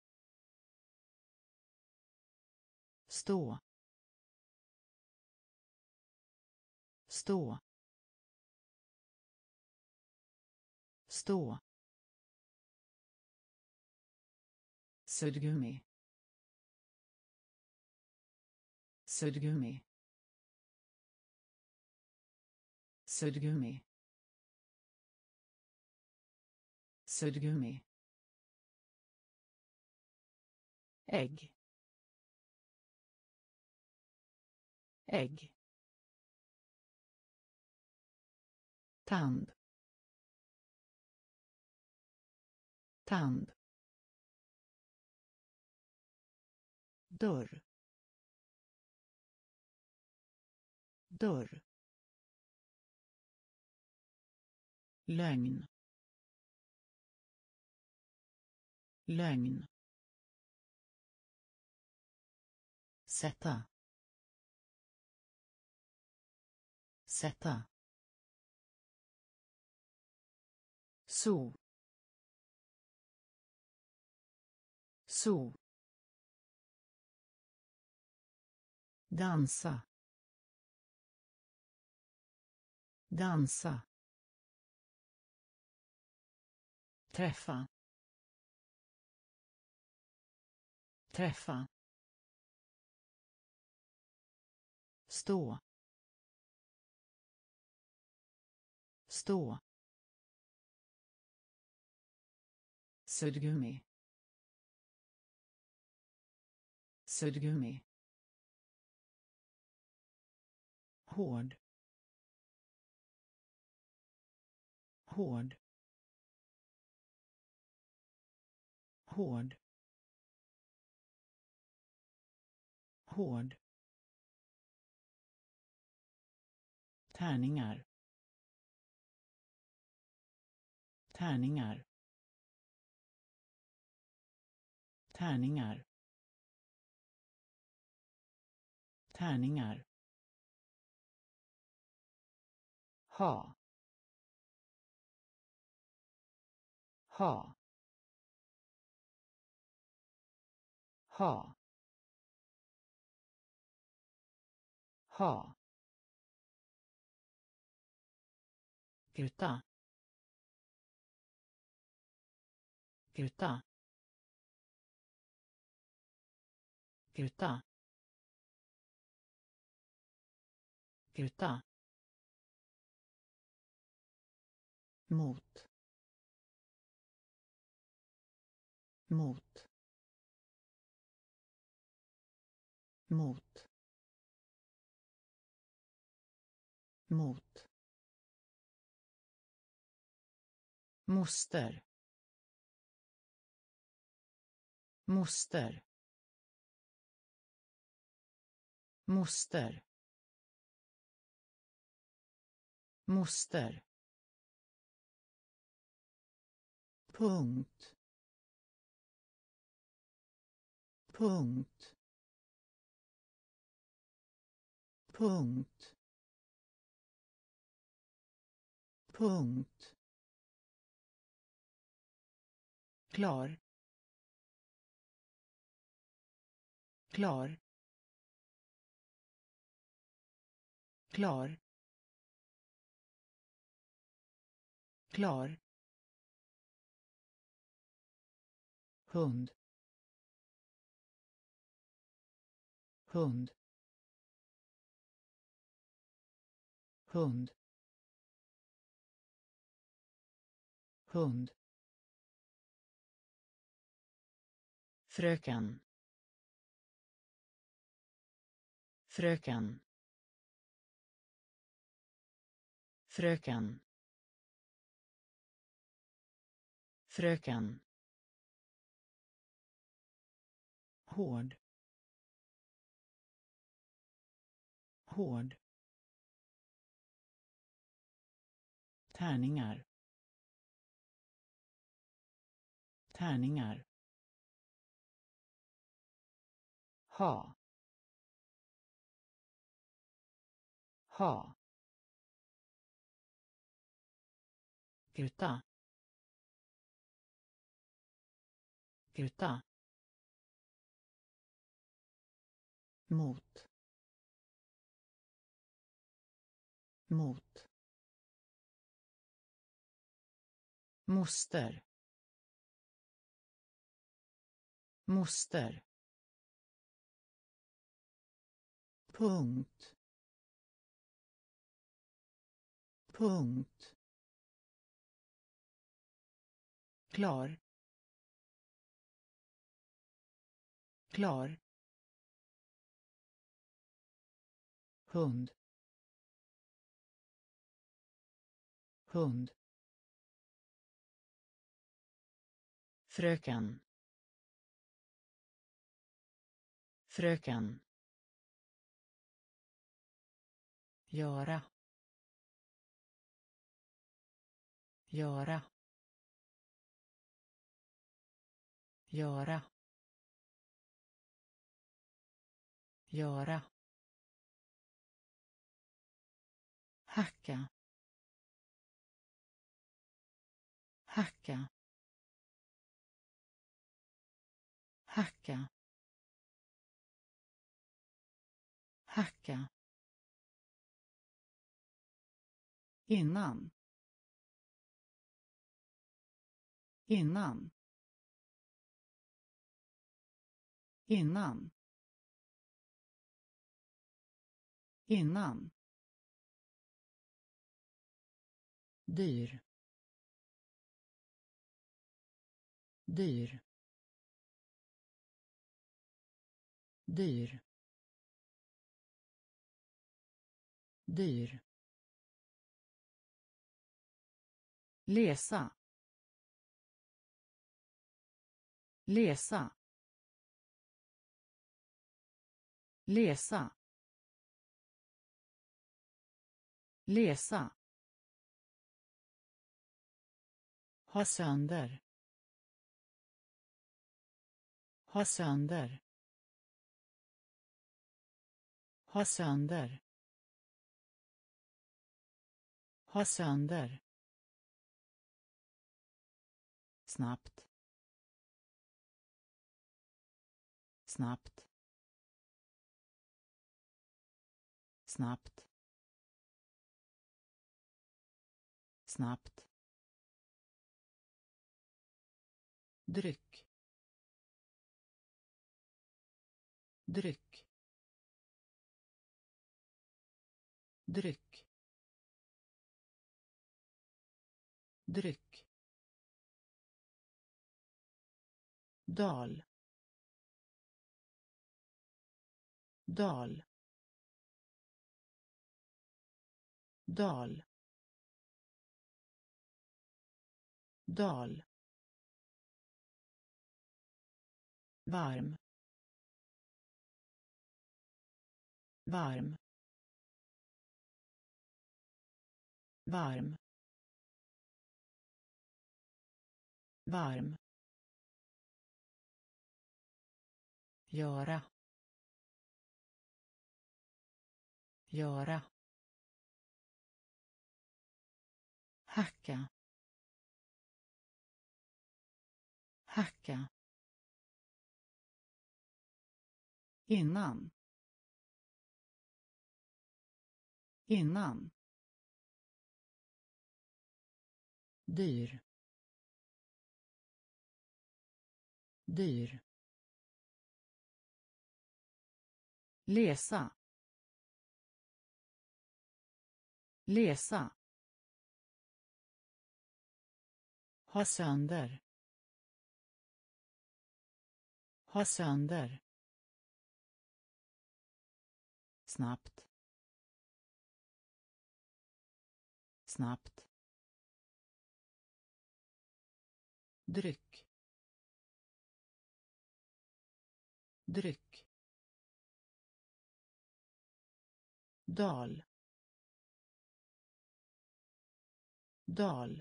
stå, stå, stå, suddgummi, suddgummi, suddgummi, suddgummi, ägg, ägg, tand, tand, dörr, dörr, lögn, lögn, sätta, sätta, så, så, dansa, dansa, träffa, träffa, stå, stå, suddgummi, suddgummi, hård, hård, hård, hård, tärningar, tärningar, tärningar, tärningar, ha, ha, ha, ha, gruta, gruta, gruta, gruta, mot, mot, mot, mot, moster, moster, moster, moster, punkt, punkt, punkt, punkt, klar, klar, klar, klar, hund, hund, hund, hund, fröken, fröken, fröken, fröken, hård, hård, tärningar, tärningar, ha, ha, gruta, gruta, mot, mot, moster, moster, punkt, punkt, klar, klar, hund, hund, fröken, fröken, göra, göra, göra, göra, hacka, hacka, hacka, hacka, innan, innan, innan, innan, dyr, dyr, dyr, dyr, läsa, läsa, läsa, läsa, ha sönder, ha sönder, ha sönder, ha sönder, snabbt, snabbt, snabbt, snabbt, dryck, dryck, dryck, dryck, dal, dal, dal, dal, varm, varm, varm, varm, göra, göra, hacka, hacka, innan, innan, dyr, dyr, läsa, läsa, ha sönder, ha sönder, snabbt, snabbt, dryck, dryck, dal, dal,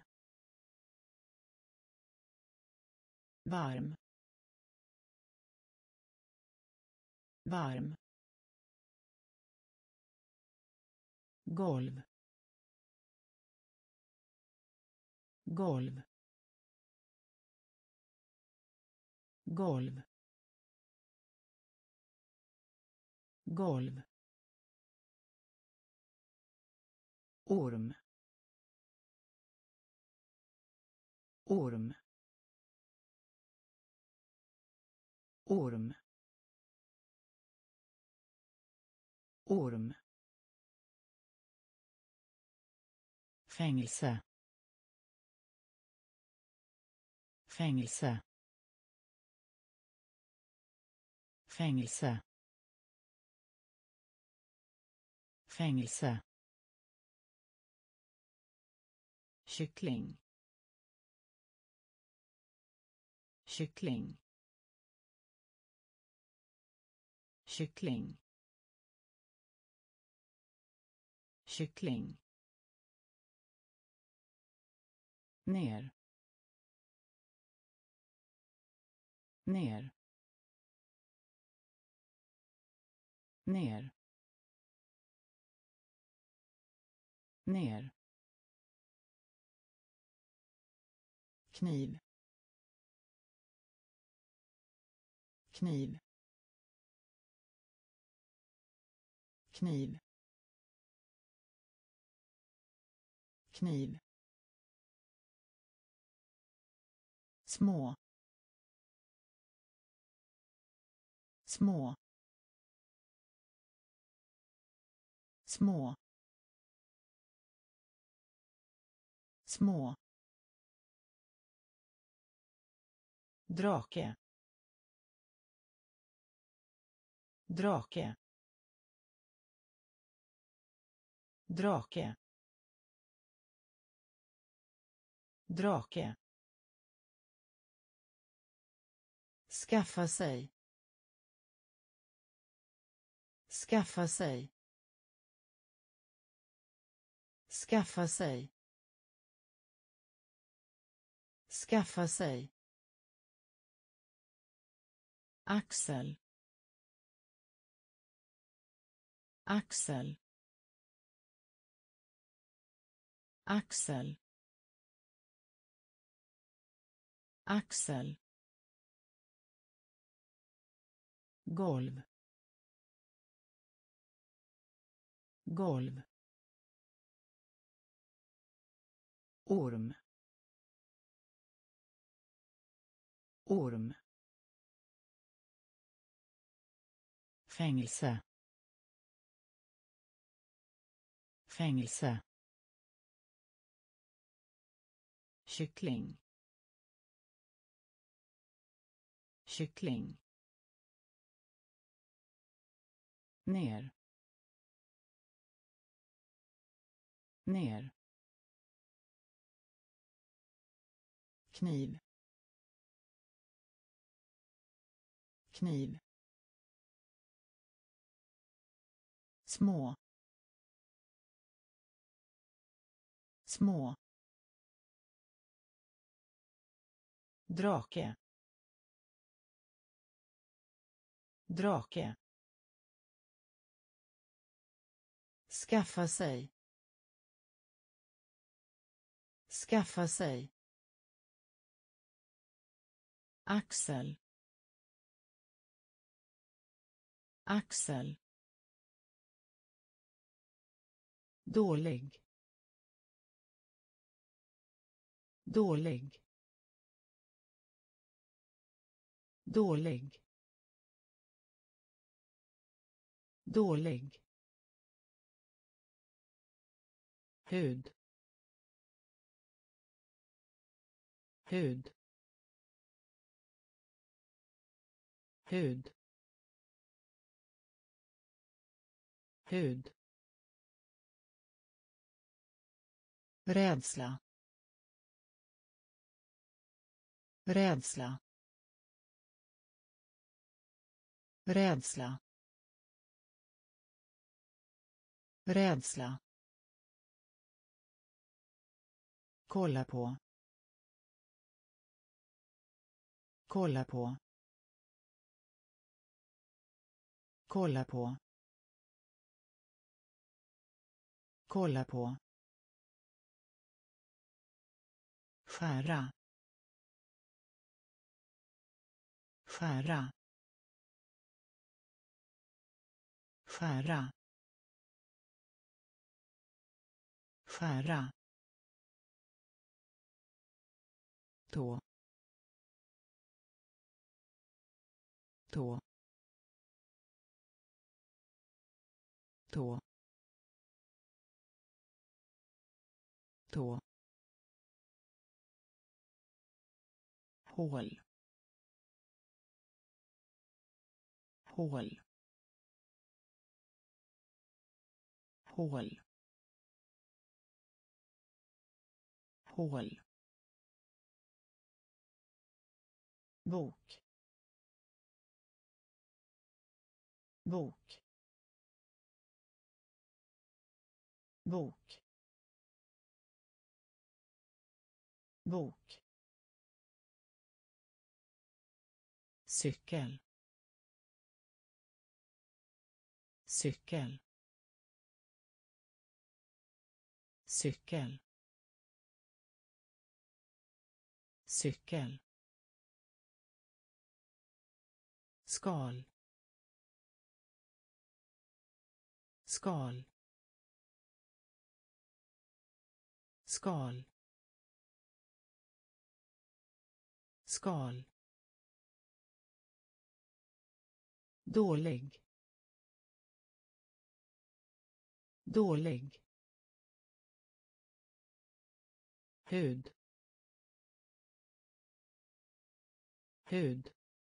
varm, varm, golv, golv, golv, golv, orm, orm, orm, orm, fängelse, fängelse, fängelse, fängelse, kyckling, kyckling, kyckling, kyckling, ner, ner, ner, ner, kniv, kniv, kniv, kniv, små, små, små, små, drake, drake, drake, drake, skaffa sig, skaffa sig, skaffa sig, skaffa sig, axel, axel, axel, axel, golv, golv, orm, orm, fängelse, fängelse, kyckling, kyckling, ner, ner, kniv, kniv, små, små, drake, drake, skaffa sig, skaffa sig, axel, axel, dålig, dålig, dålig, dålig, hud, hud, hud, hud, rädsla, rädsla, rädsla, rädsla, kolla på, kolla på, kolla på, Kolla på. Skära. Skära. Skära. Skära. Tå. Tå. Tå. Tå. Hål. Hål. Hål. Hål. Bok. Bok. Bok. Bok. Cykel. Cykel. Cykel. Cykel. Skal. Skal. Skal. Skal. Dålig. Dålig. Hud. Hud.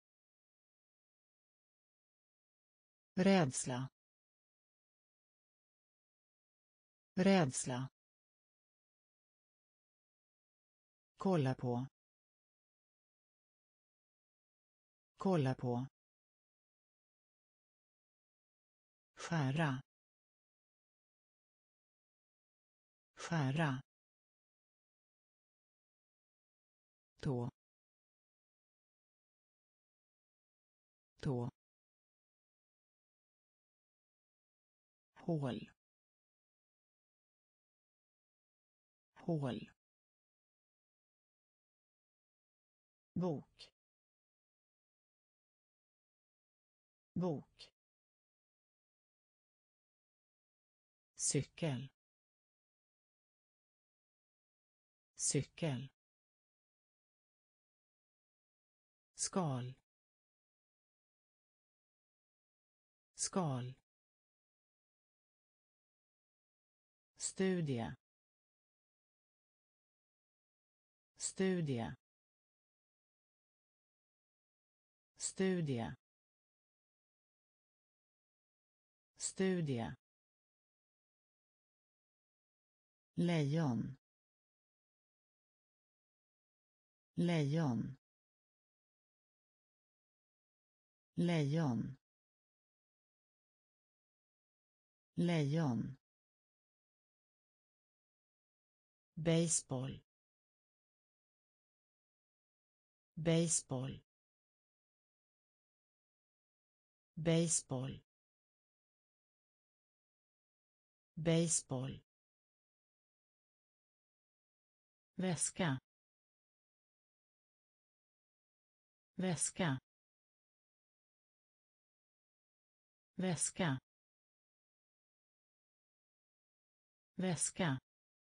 Rädsla. Rädsla. Kolla på. Kolla på. Skära. Skära. Tå. Tå. Hål. Hål. Bok. Bok. Cykel. Cykel. Skal. Skal. Studie. Studie. Studie. Studie. Lejon. Lejon. Lejon. Lejon. Baseball. Baseball. Baseball. Baseball. Väska. Väska. Väska. Väska.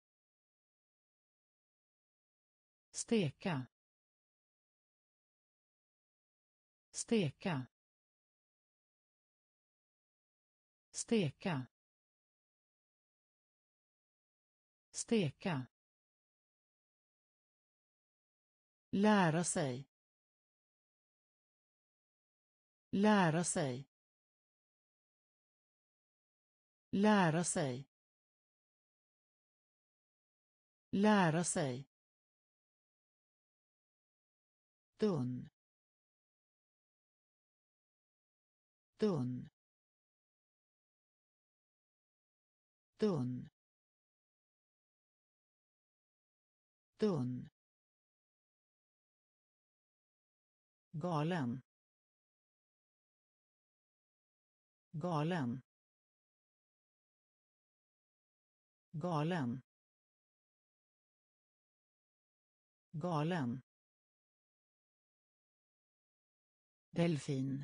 Steka. Steka. Steka. Steka. Lära sig. Lära sig. Lära sig. Lära sig. Tunn. Tunn. Tunn. Tunn. Galen. Galen. galen, galen, delfin,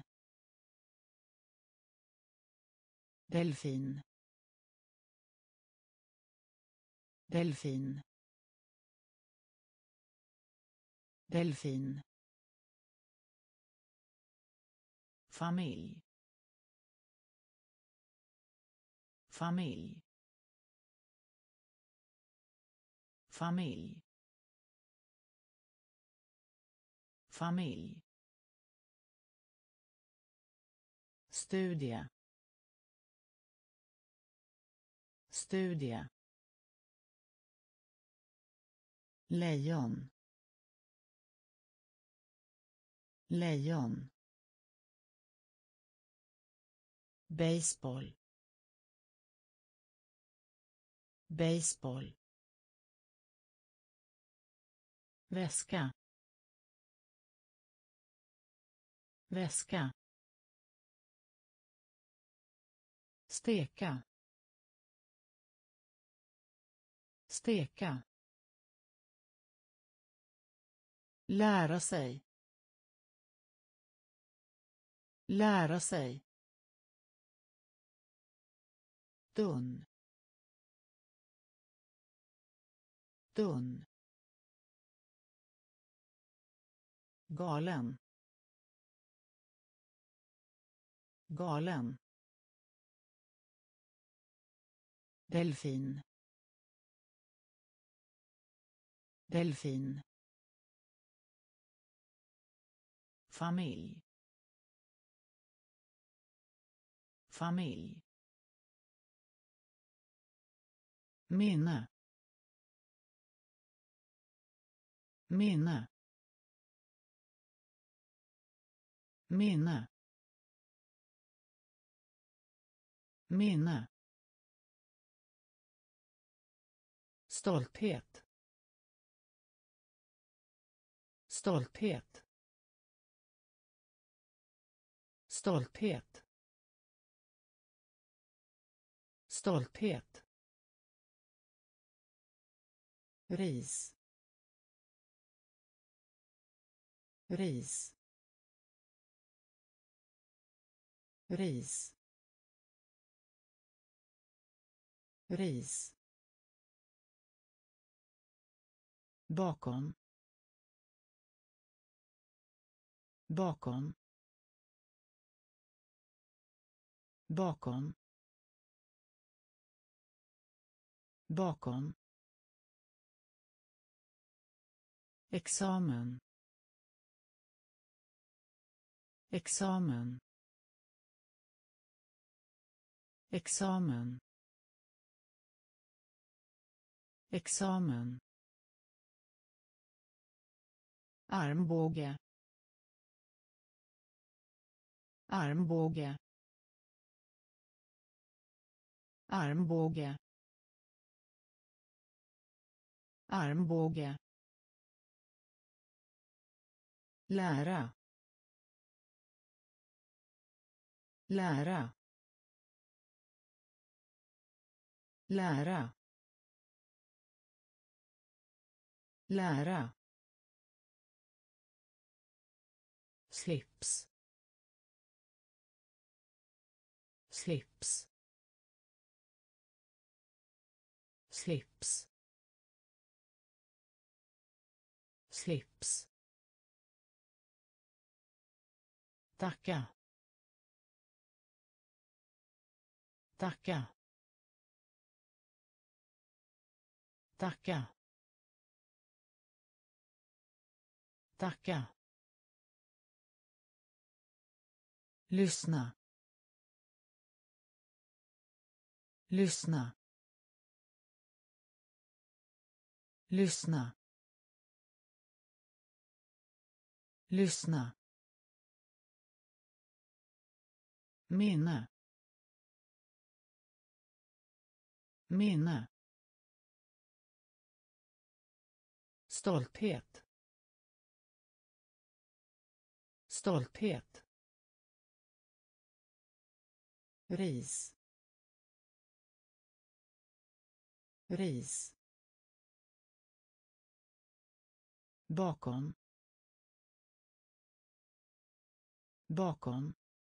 delfin, delfin, delfin, familj, familj, familj, familj, studie, studie, lejon, lejon, baseball, baseball, väska, väska, steka, steka, lära sig, lära sig, tunn, tunn, galen, galen, delfin, delfin, familj, familj, minne, minne, minne, minne, stolthet, stolthet, stolthet, stolthet, ris, ris, ris, ris, bakom, bakom, bakom, bakom, examen, examen, examen, examen, armbåge, armbåge, armbåge, armbåge, lära, lära, lära, lära, slips, slips, slips, slips, tacka, tacka, tacka, tacka, lyssna, lyssna, lyssna, lyssna, minne, minne, stolthet, stolthet, ris, ris, bakom, bakom,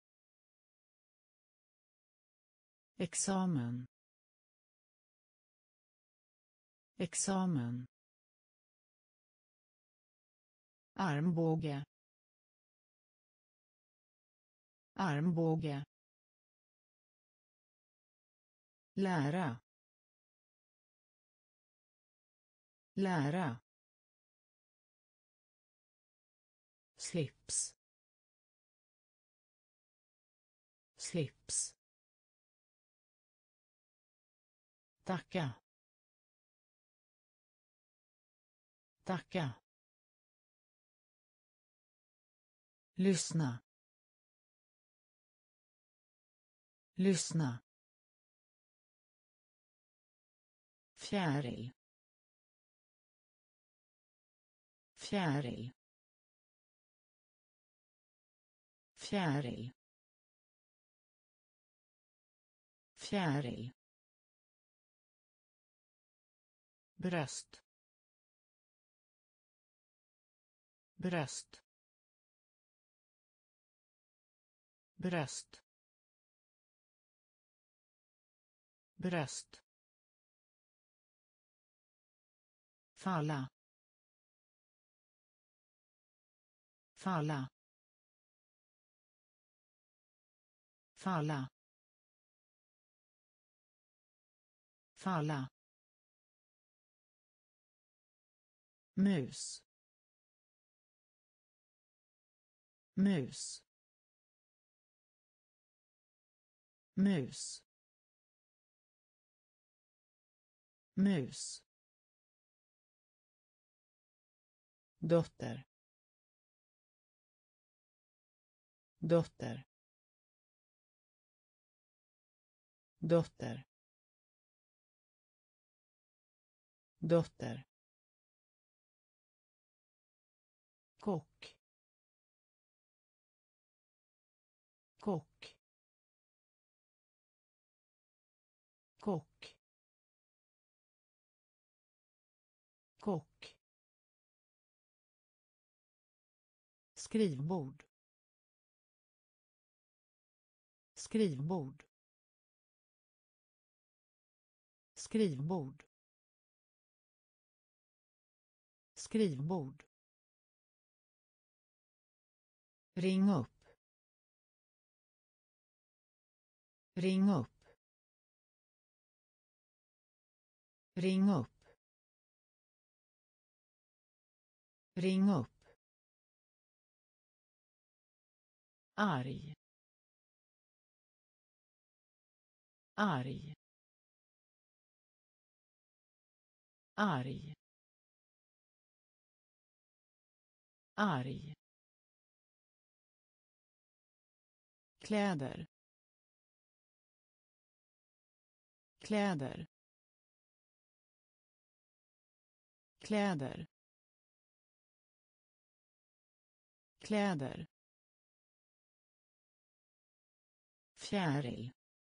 examen, examen, armbåge, armbåge, lära, lära, slips, slips, tacka, tacka, lyssna, lyssna, fjäril, fjäril, fjäril, fjäril, bröst, bröst, bröst, bröst, falla, falla, falla, falla, mus, mus, mus, mus, dotter, dotter, dotter, dotter, kock, kock, kock, kock, skrivbord, skrivbord, skrivbord, skrivbord, ring upp, ring upp, ring upp, ring upp, arg, arg, arg, arg, kläder, kläder, kläder, kläder, fjäril,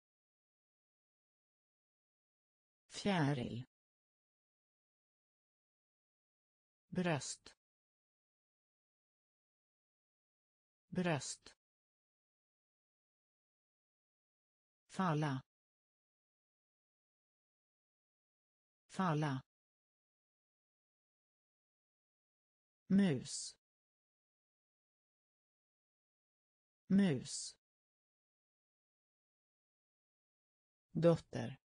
fjäril, bröst, bröst, falla, falla, mus, mus, dotter,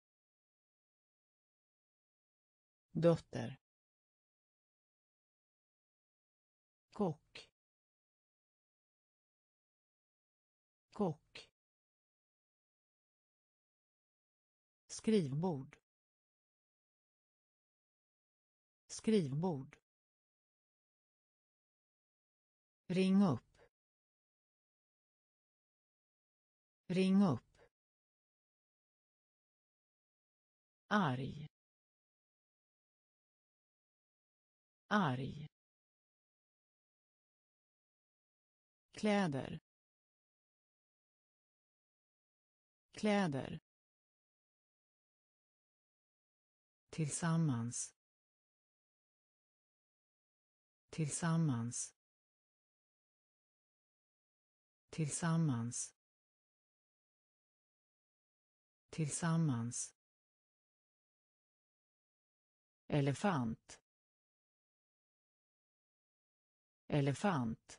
dotter, kock, kock, skrivbord, skrivbord, ring upp, ring upp, arg, arg, kläder, kläder, tillsammans, tillsammans, tillsammans, tillsammans, elefant, elefant,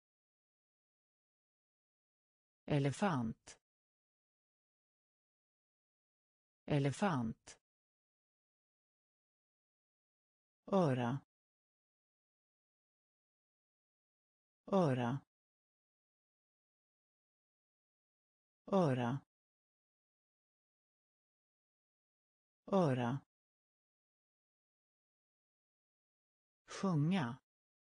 elefant, elefant, öra, öra, öra, öra, sjunga,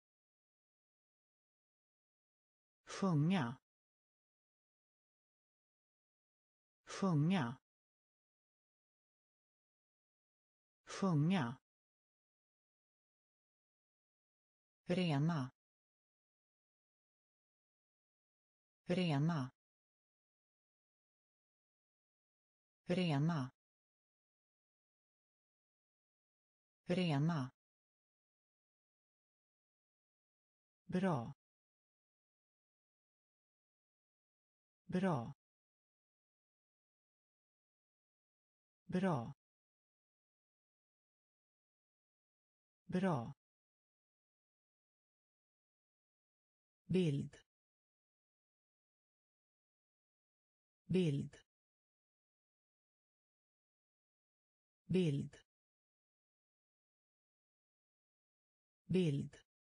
sjunga, sjunga, sjunga, rena, rena, rena, rena, bra, bra, bra, bra, bild, bild, bild, bild,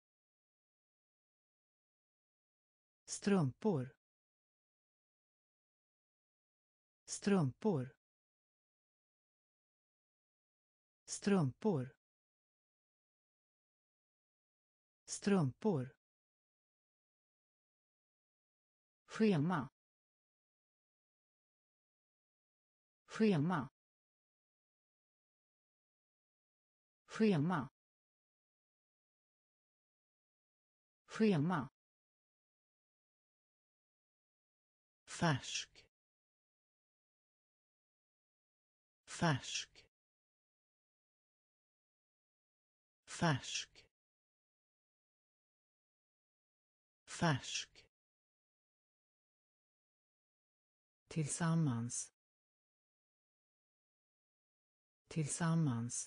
strumpor, strumpor, strumpor, strumpor, schema, schema, schema, schema, färsk, färsk, färsk, färsk, tillsammans, tillsammans,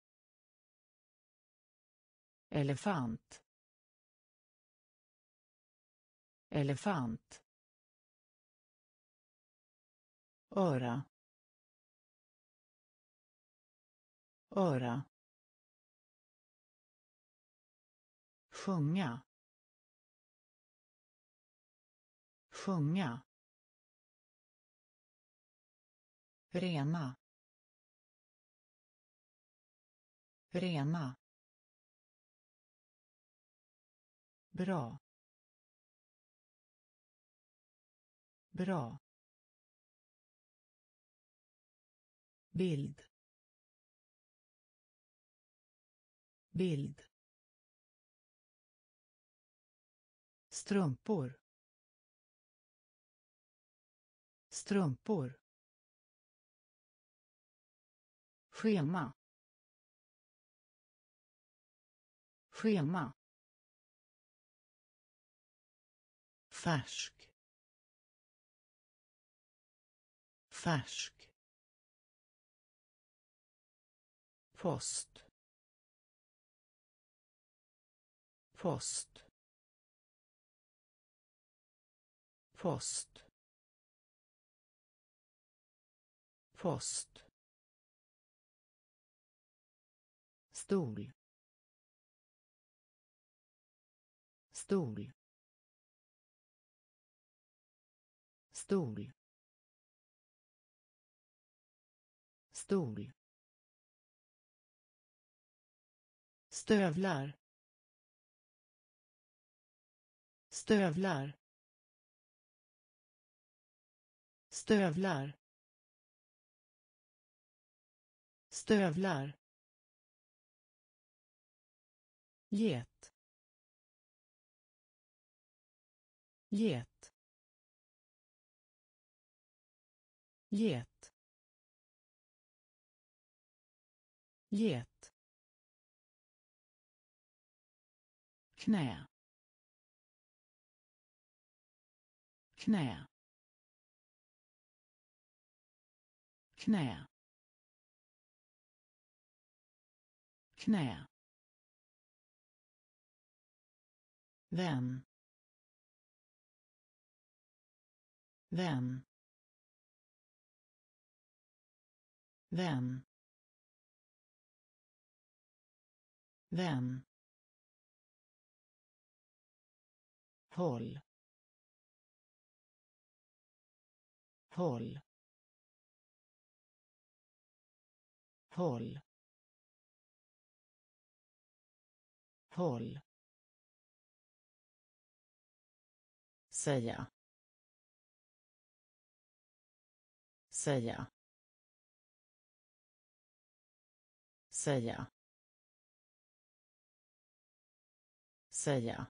elefant, elefant, öra, öra, sjunga, sjunga, rena, rena, bra, bra, bild, bild, strumpor, strumpor, schema, schema, färsk, färsk, post, post, post, post, stol, stol, stol, stol, stövlar, stövlar, stövlar, stövlar, get, get, get, get, knä, knä, knä, knä, vän, vän, vän, vän, håll, håll, håll, håll, säga, säga, säga, säga,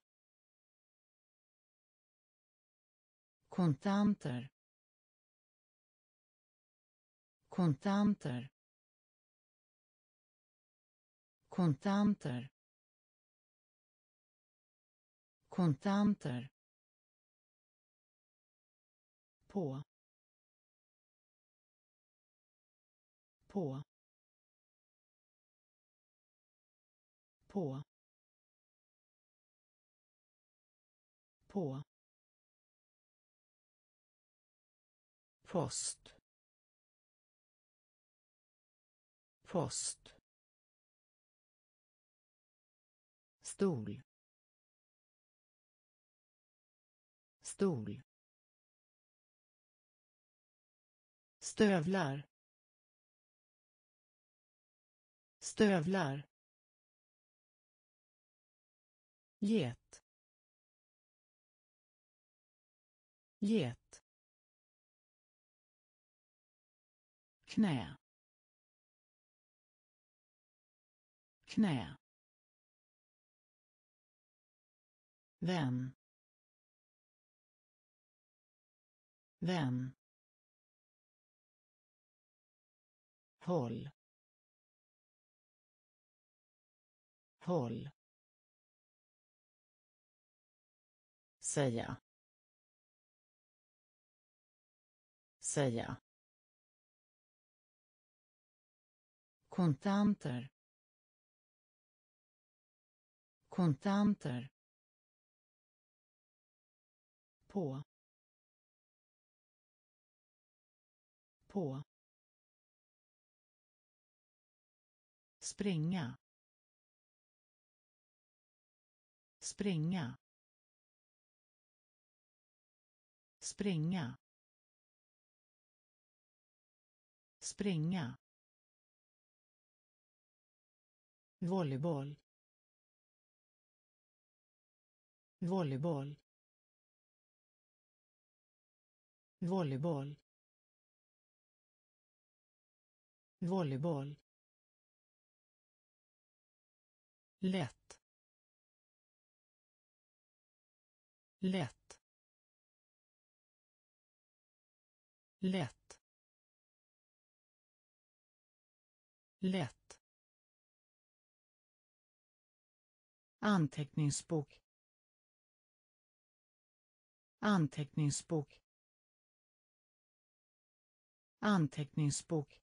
kontanter, kontanter, kontanter, kontanter, på, på, på, på, post, post, stol, stol, stövlar, stövlar, get, get, knä, knä, vän, vän, håll, håll, säga, säga, kontanter, kontanter, på, på, springa, springa, springa, springa, volleyboll, volleyboll, volleyboll, volleyboll, lätt, lätt, lätt, lätt, anteckningsbok, anteckningsbok, anteckningsbok,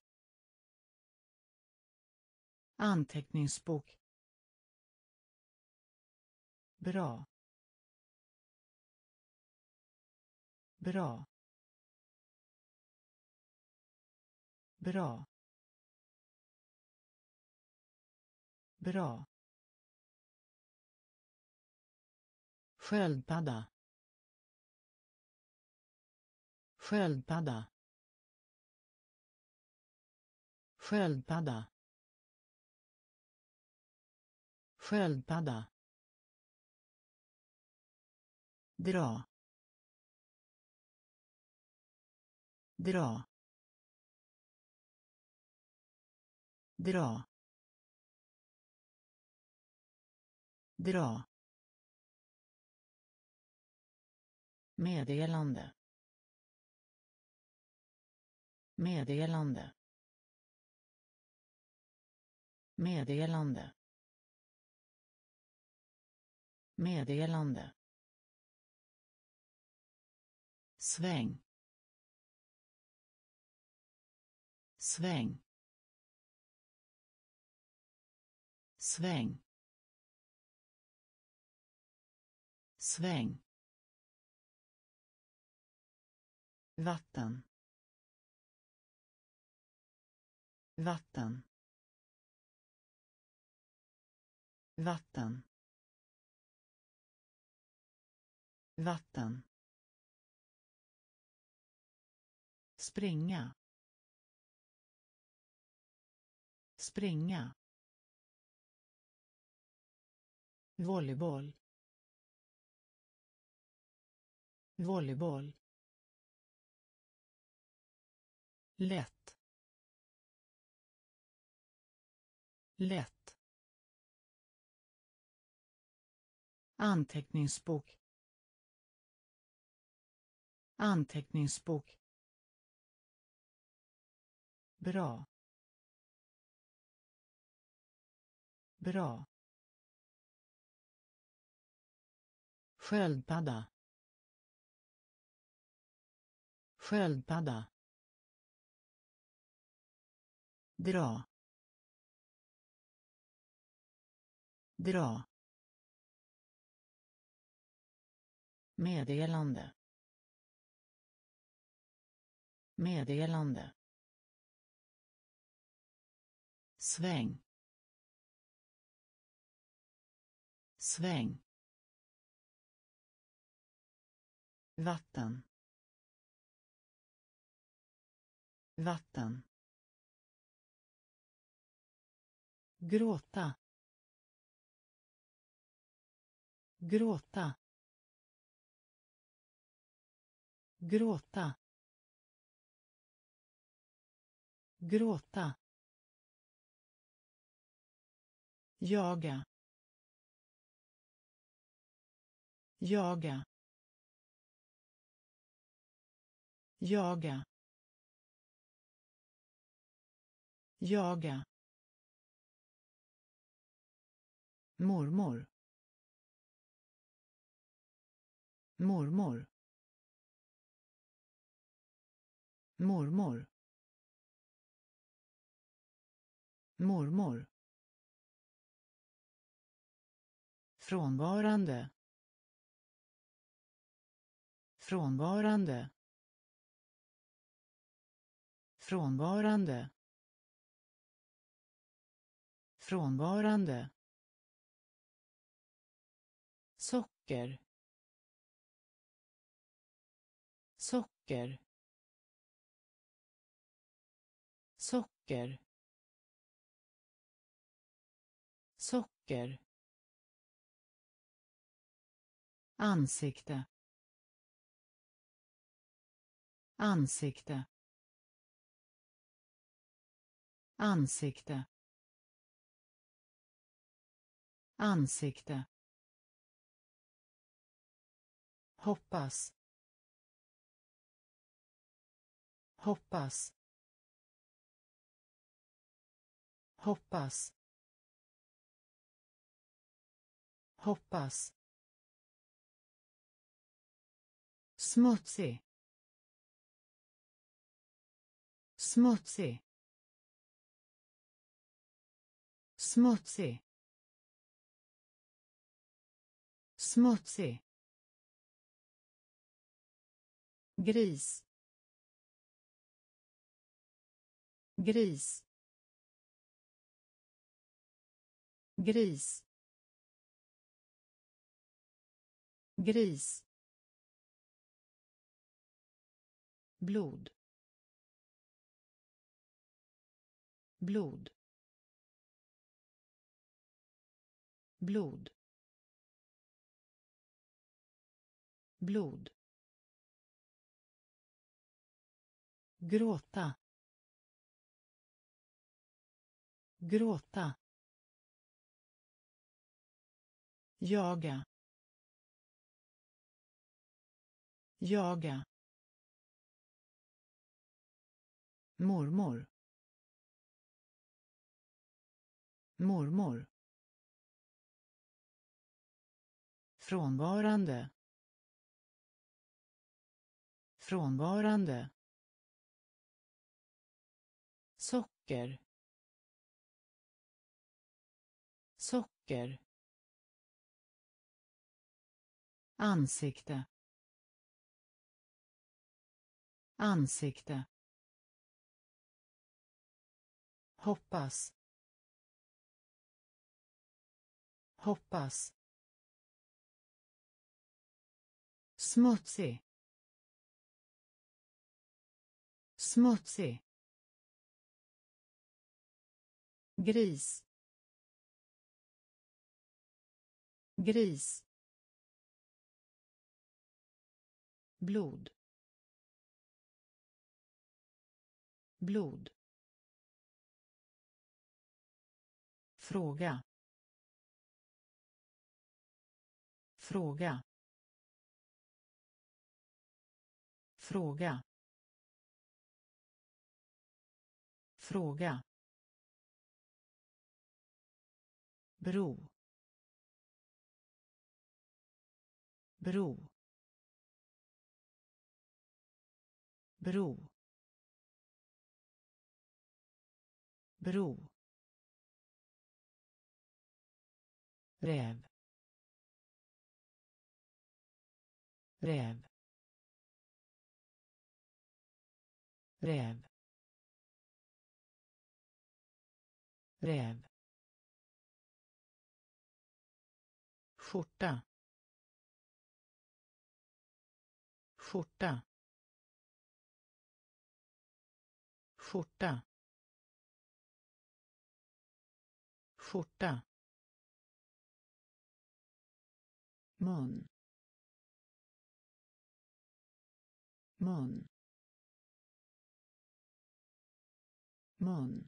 anteckningsbok, bra, bra, bra, bra, sköldpadda, sköldpadda, sköldpadda, sköldpadda, dra, dra, dra, dra, meddelande, meddelande, meddelande, meddelande, sväng, sväng, sväng, sväng, vatten, vatten, vatten, vatten, springa, springa, volleyboll, volleyboll, lätt, lätt, anteckningsbok, anteckningsbok, bra, bra, sköldpadda, sköldpadda, dra, dra, meddelande, meddelande, sväng, sväng, vatten, vatten, gråta, gråta, gråta, gråta, jaga, jaga, jaga, jaga, mormor, mormor, mormor, mormor, frånvarande, frånvarande, frånvarande, frånvarande, socker, socker, socker, socker, ansikte, ansikte, ansikte, ansikte, hoppas, hoppas, hoppas, hoppas, smutsig, smutsig, smutsig, smutsig, gris, gris, gris, gris, blod, blod, blod, blod, gråta, gråta, jaga, jaga, mormor, mormor, frånvarande, frånvarande, socker, socker, ansikte, ansikte, hoppas, hoppas, smutsig, smutsig, gris, gris, blod, blod, fråga, fråga, fråga, fråga, bro, bro, bro, bro, räv, räv, räv, räv, skjorta, skjorta, skjorta, skjorta, mun, mun, mun,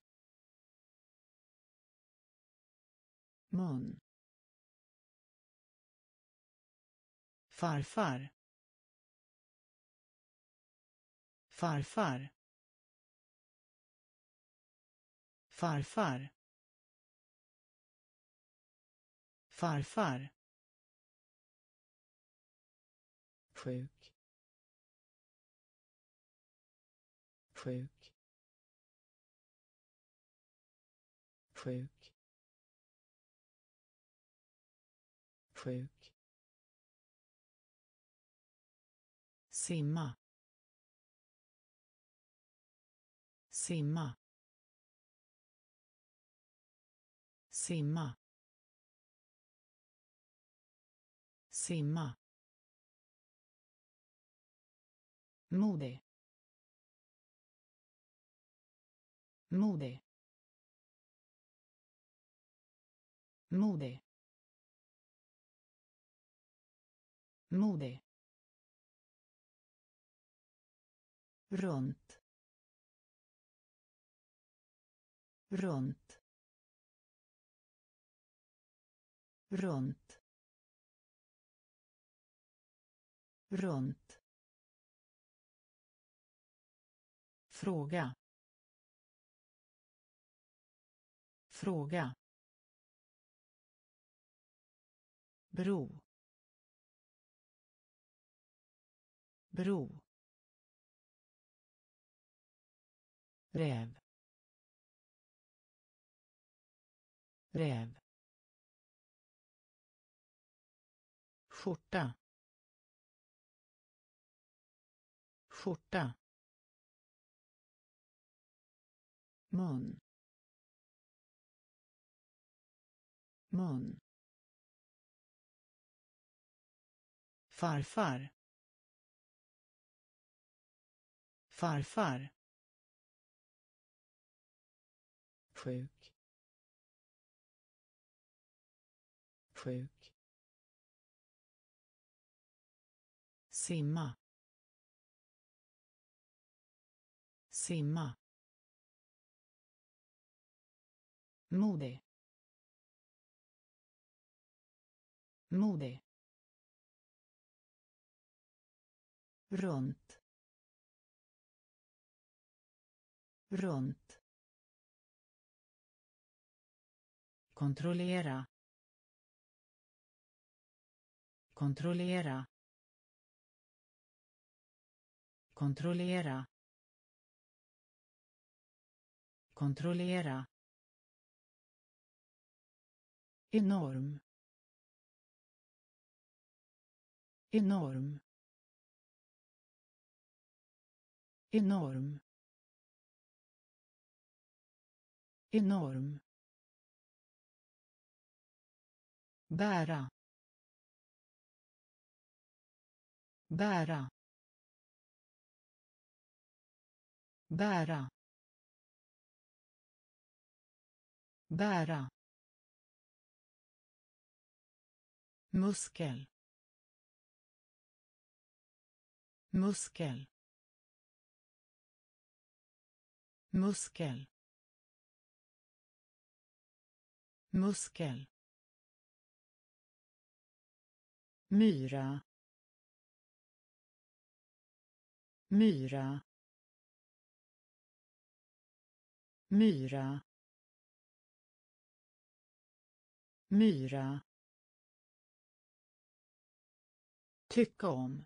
mun, farfar, farfar, farfar, farfar, sjuk, sjuk, sjuk, sjuk, simma, simma, simma, simma, modig, modig, modig, modig, runt, runt, runt, runt, fråga, fråga, bro, bro, räv, räv, skjorta, skjorta, mun, mun, farfar, farfar, sjuk, sjuk, simma, simma, modig, modig, runt, runt, kontrollera, kontrollera, kontrollera, kontrollera, enorm, enorm, enorm, enorm, bära, bära, bära, bära, muskel, muskel, muskel, muskel, myra, myra, myra, myra, tycka om,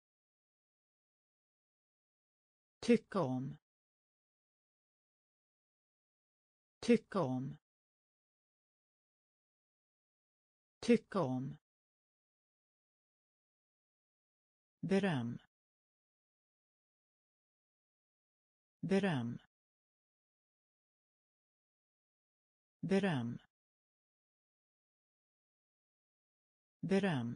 tycka om, tycka om, tycka om, beröm, beröm, beröm, beröm,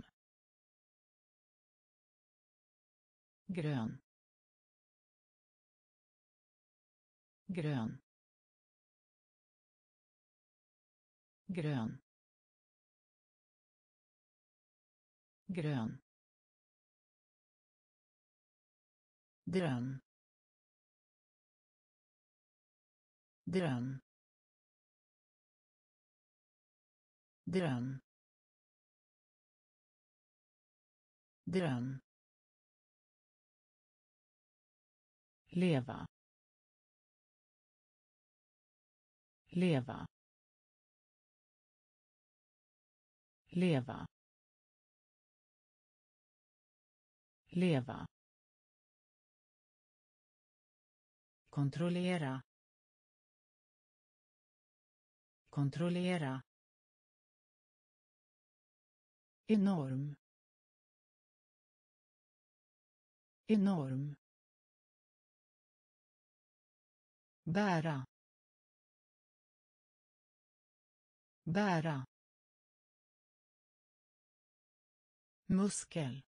grön, grön, grön, grön, dröm, dröm, dröm, dröm, leva, leva, leva, leva, kontrollera, kontrollera, enorm, enorm, bära, bära, muskel,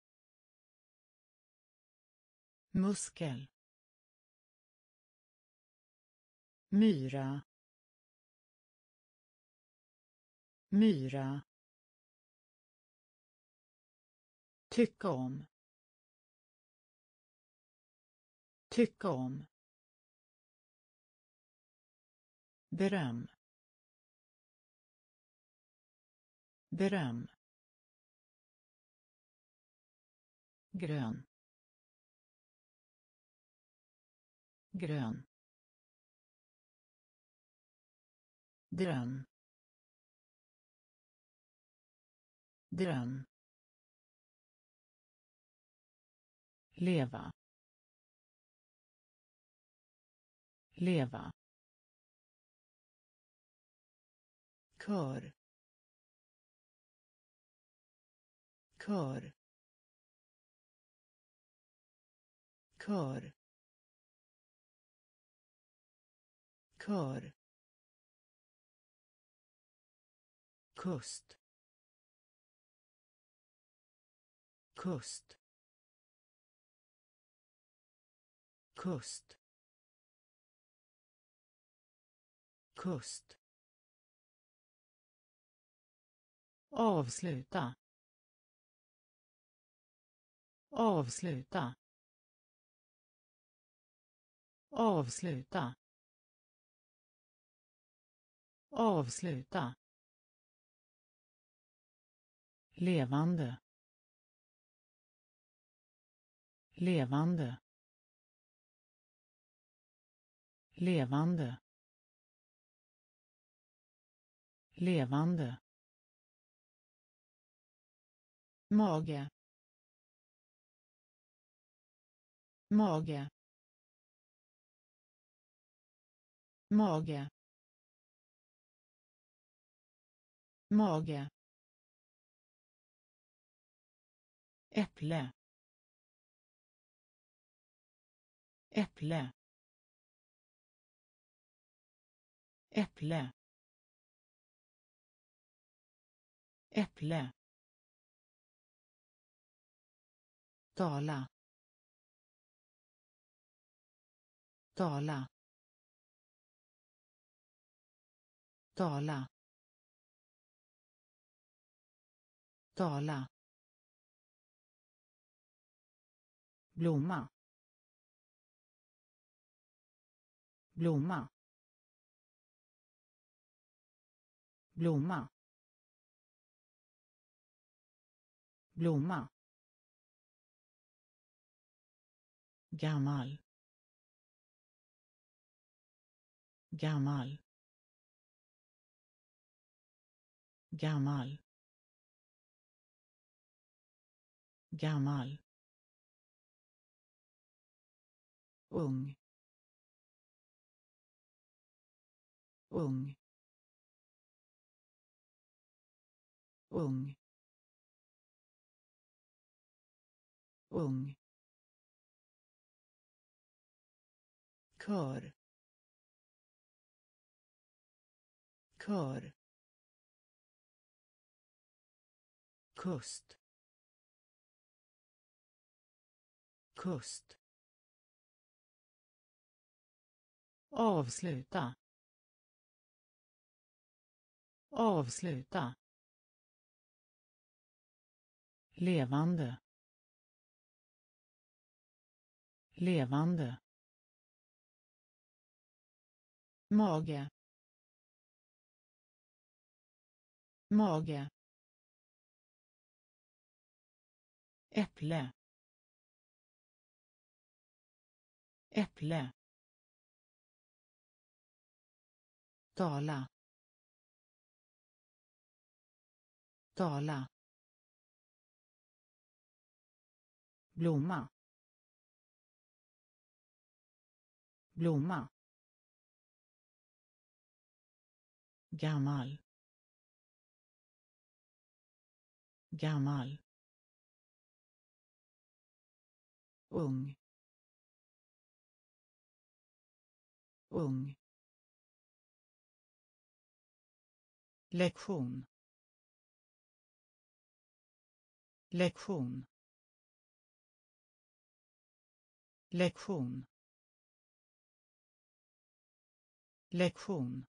muskel, myra, myra, tycka om, tycka om, beröm, beröm, grön, grön, dröm, dröm, leva, leva, kör, kör, kör, kör, kust, kust, kust, kust, avsluta, avsluta, avsluta, avsluta, levande, levande, levande, levande, mage, mage, mage, mage, äpple, äpple, äpple, äpple, tala, tala, tala, tala, blomma, blomma, blomma, blomma, gammal, gammal, gammal, gammal, ung, ung, ung, ung, kör, kör, kust, kust, avsluta, avsluta, levande, levande, mage, mage, äpple, äpple, tala, tala, blomma, blomma, gammal, gammal, ung, ung, lektion, lektion, lektion, lektion,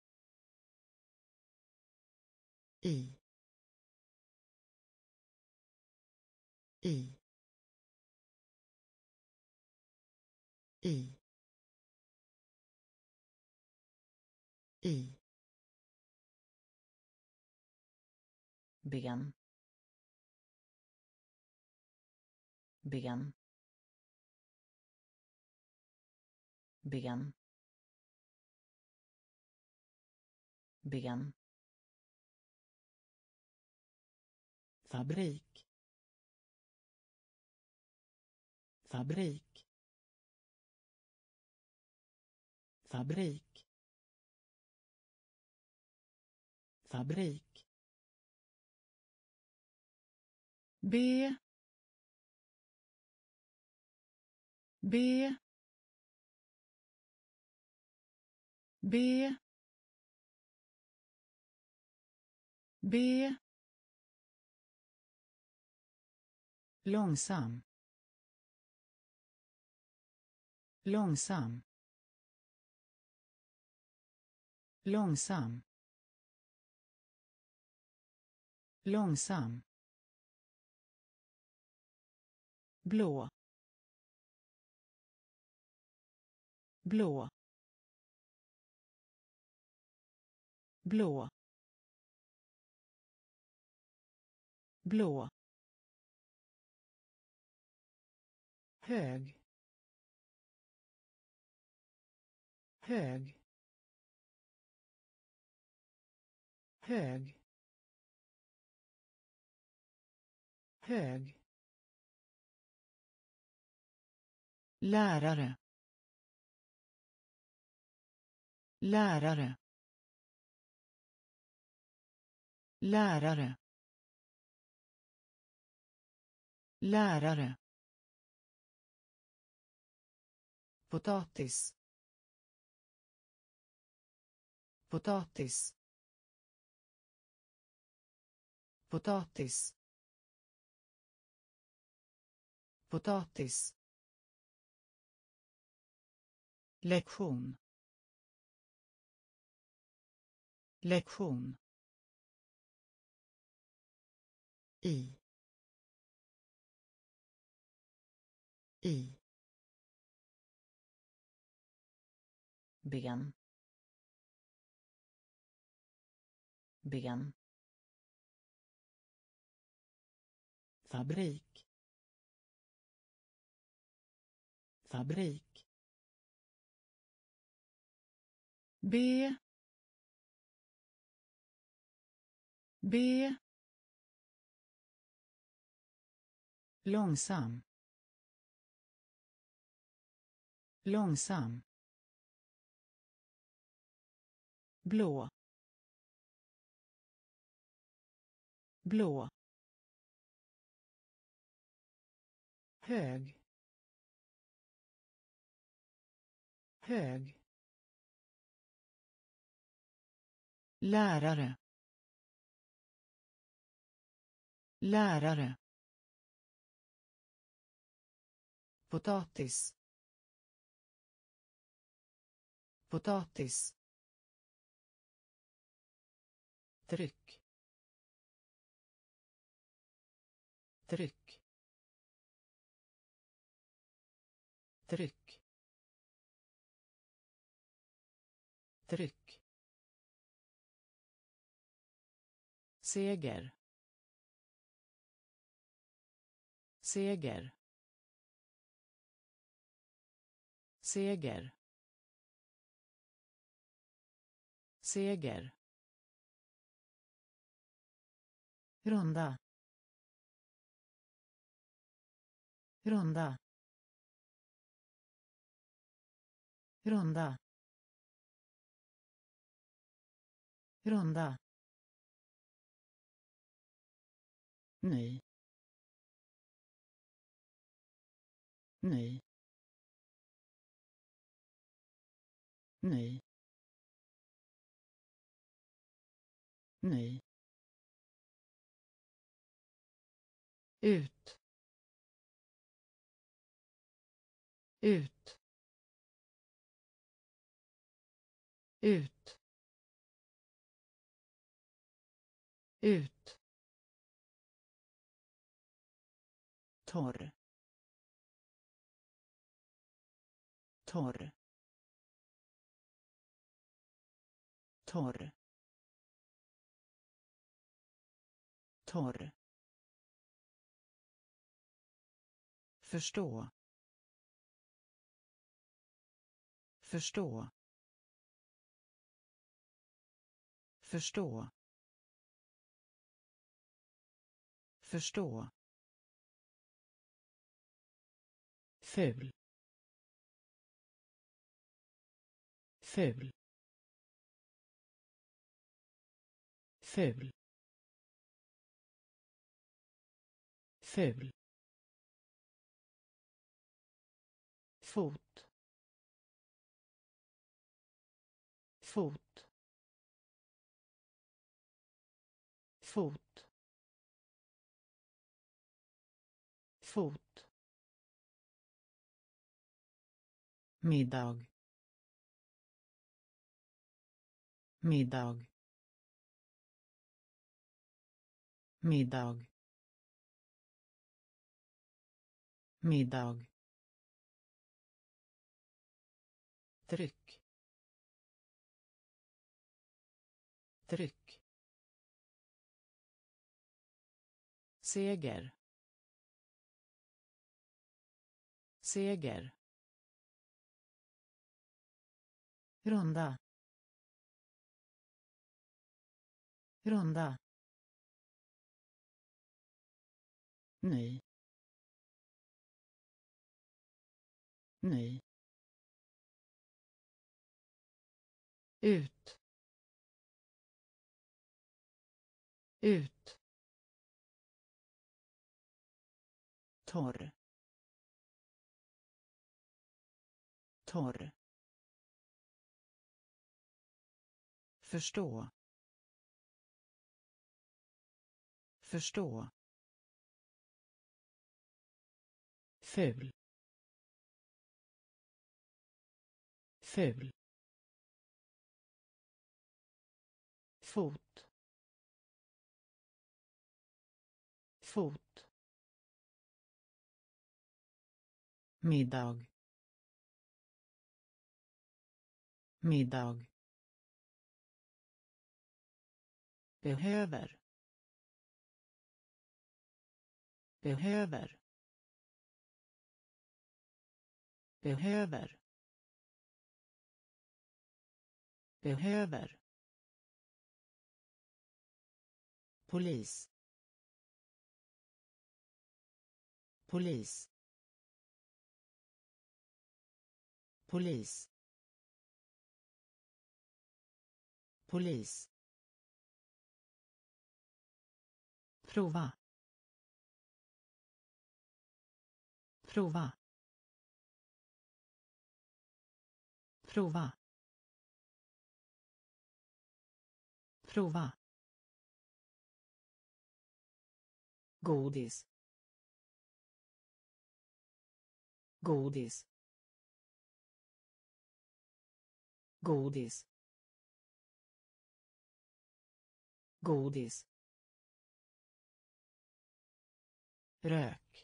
i, i, i, i, ben, ben, ben, ben, fabrik, fabrik, fabrik, fabrik, B, B, B, B, långsam, långsam, långsam, långsam, blå, blå, blå, blå, hög, hög, hög, hög, lärare, lärare, lärare, lärare, potatis, potatis, potatis, potatis, lektion, lektion, i ben, ben, fabrik, fabrik, B, B, långsam, långsam, blå, blå, hög, hög, lärare, lärare, potatis, potatis, tryck, tryck, tryck, tryck, seger, seger, seger, seger, runda, runda, runda, runda, ny, ny, ny, ny, ut, ut, ut, ut, torr, torr, torr, torr, förstå, förstå, förstå, förstå, ful, ful, ful, ful, fot, fot, fot, fot, middag, middag, middag, middag, tryck, tryck, seger, seger, runda, runda, ny, ny, ut, ut, torr, torr, förstå, förstå, ful, ful, fot, fot, middag, middag, behöver, behöver, behöver, behöver, polis, polis, polis, polis, prova, prova, prova, prova, godis, godis, godis, godis, rök,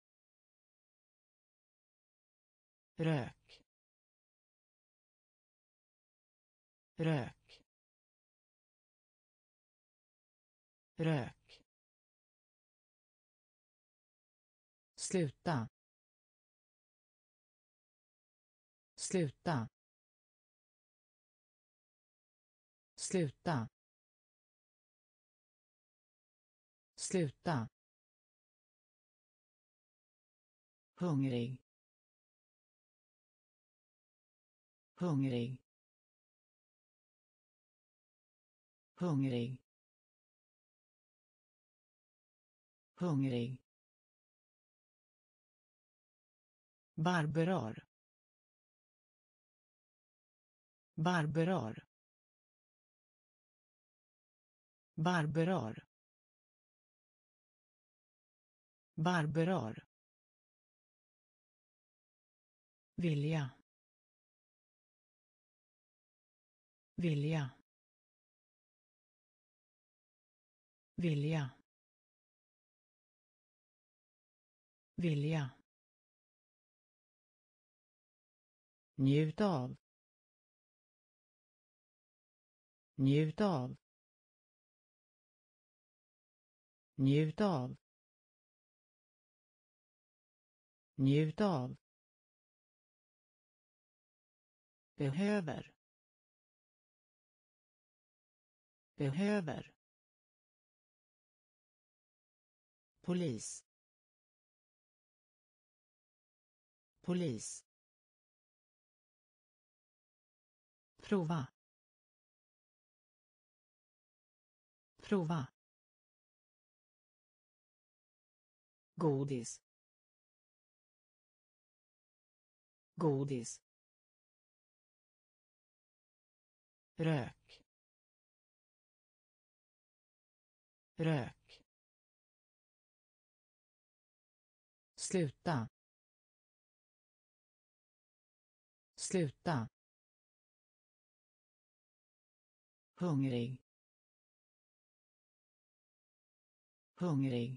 rök, rök, rök, sluta, sluta, sluta, sluta, hungrig, hungrig, hungrig, hungrig, barberar, barberar, barberar, barberar, vilja, vilja, vilja, vilja, njut av, njut av, njut av, njut av, behöver, behöver, polis, polis, prova, prova, godis, godis, rök, rök, sluta, sluta, hungrig, hungrig,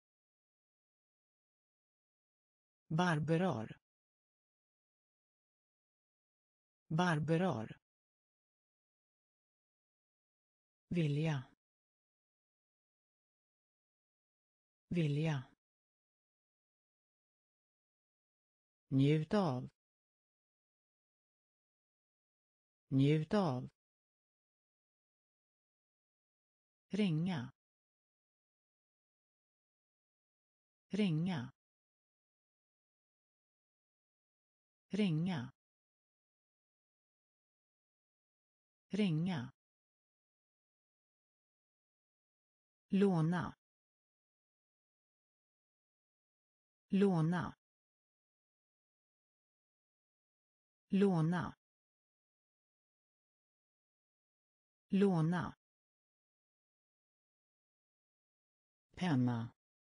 barberar, barberar, vilja, vilja, njut av, njut av, ringa, ringa, ringa, ringa, låna, låna, låna, låna, penna,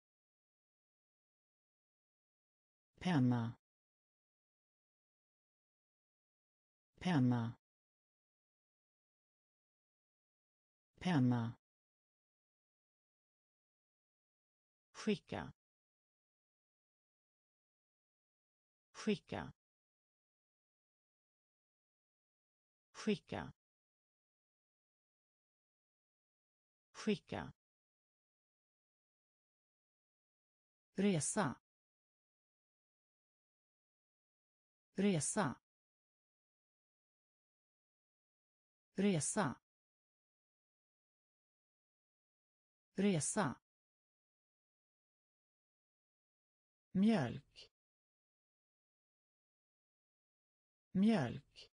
penna, penna, penna, skicka, skicka, skicka, skicka, resa, resa, resa, resa, mjölk, mjölk,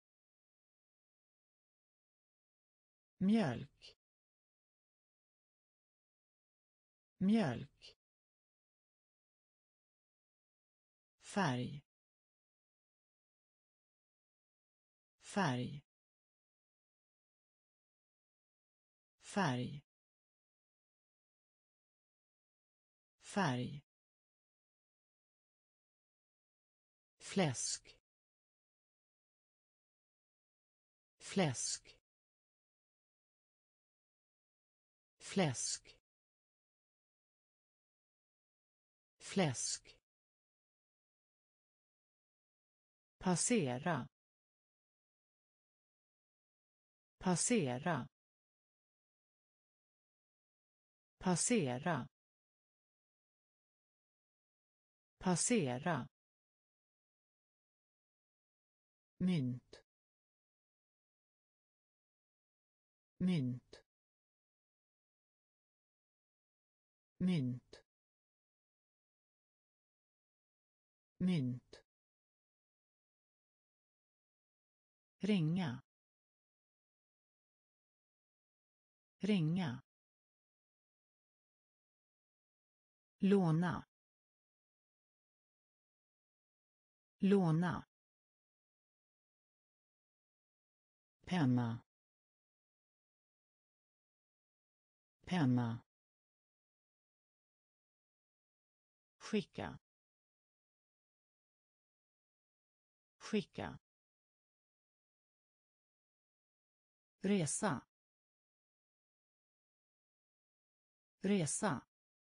mjölk, mjölk, färg, färg, färg, färg, fläsk, fläsk, fläsk, fläsk, passera, passera, passera, passera, mynt, mynt, mynt, mynt, ringa, ringa, låna, låna, penna, penna, skicka, skicka, resa, resa,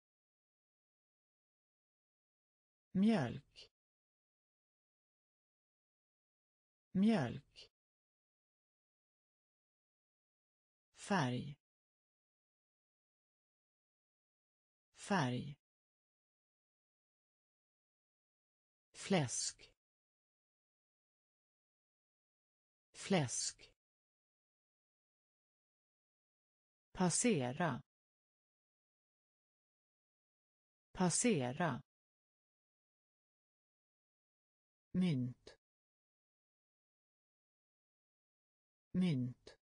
mjölk, mjölk, färg, färg, fläsk, fläsk, passera, passera, mynt, mynt,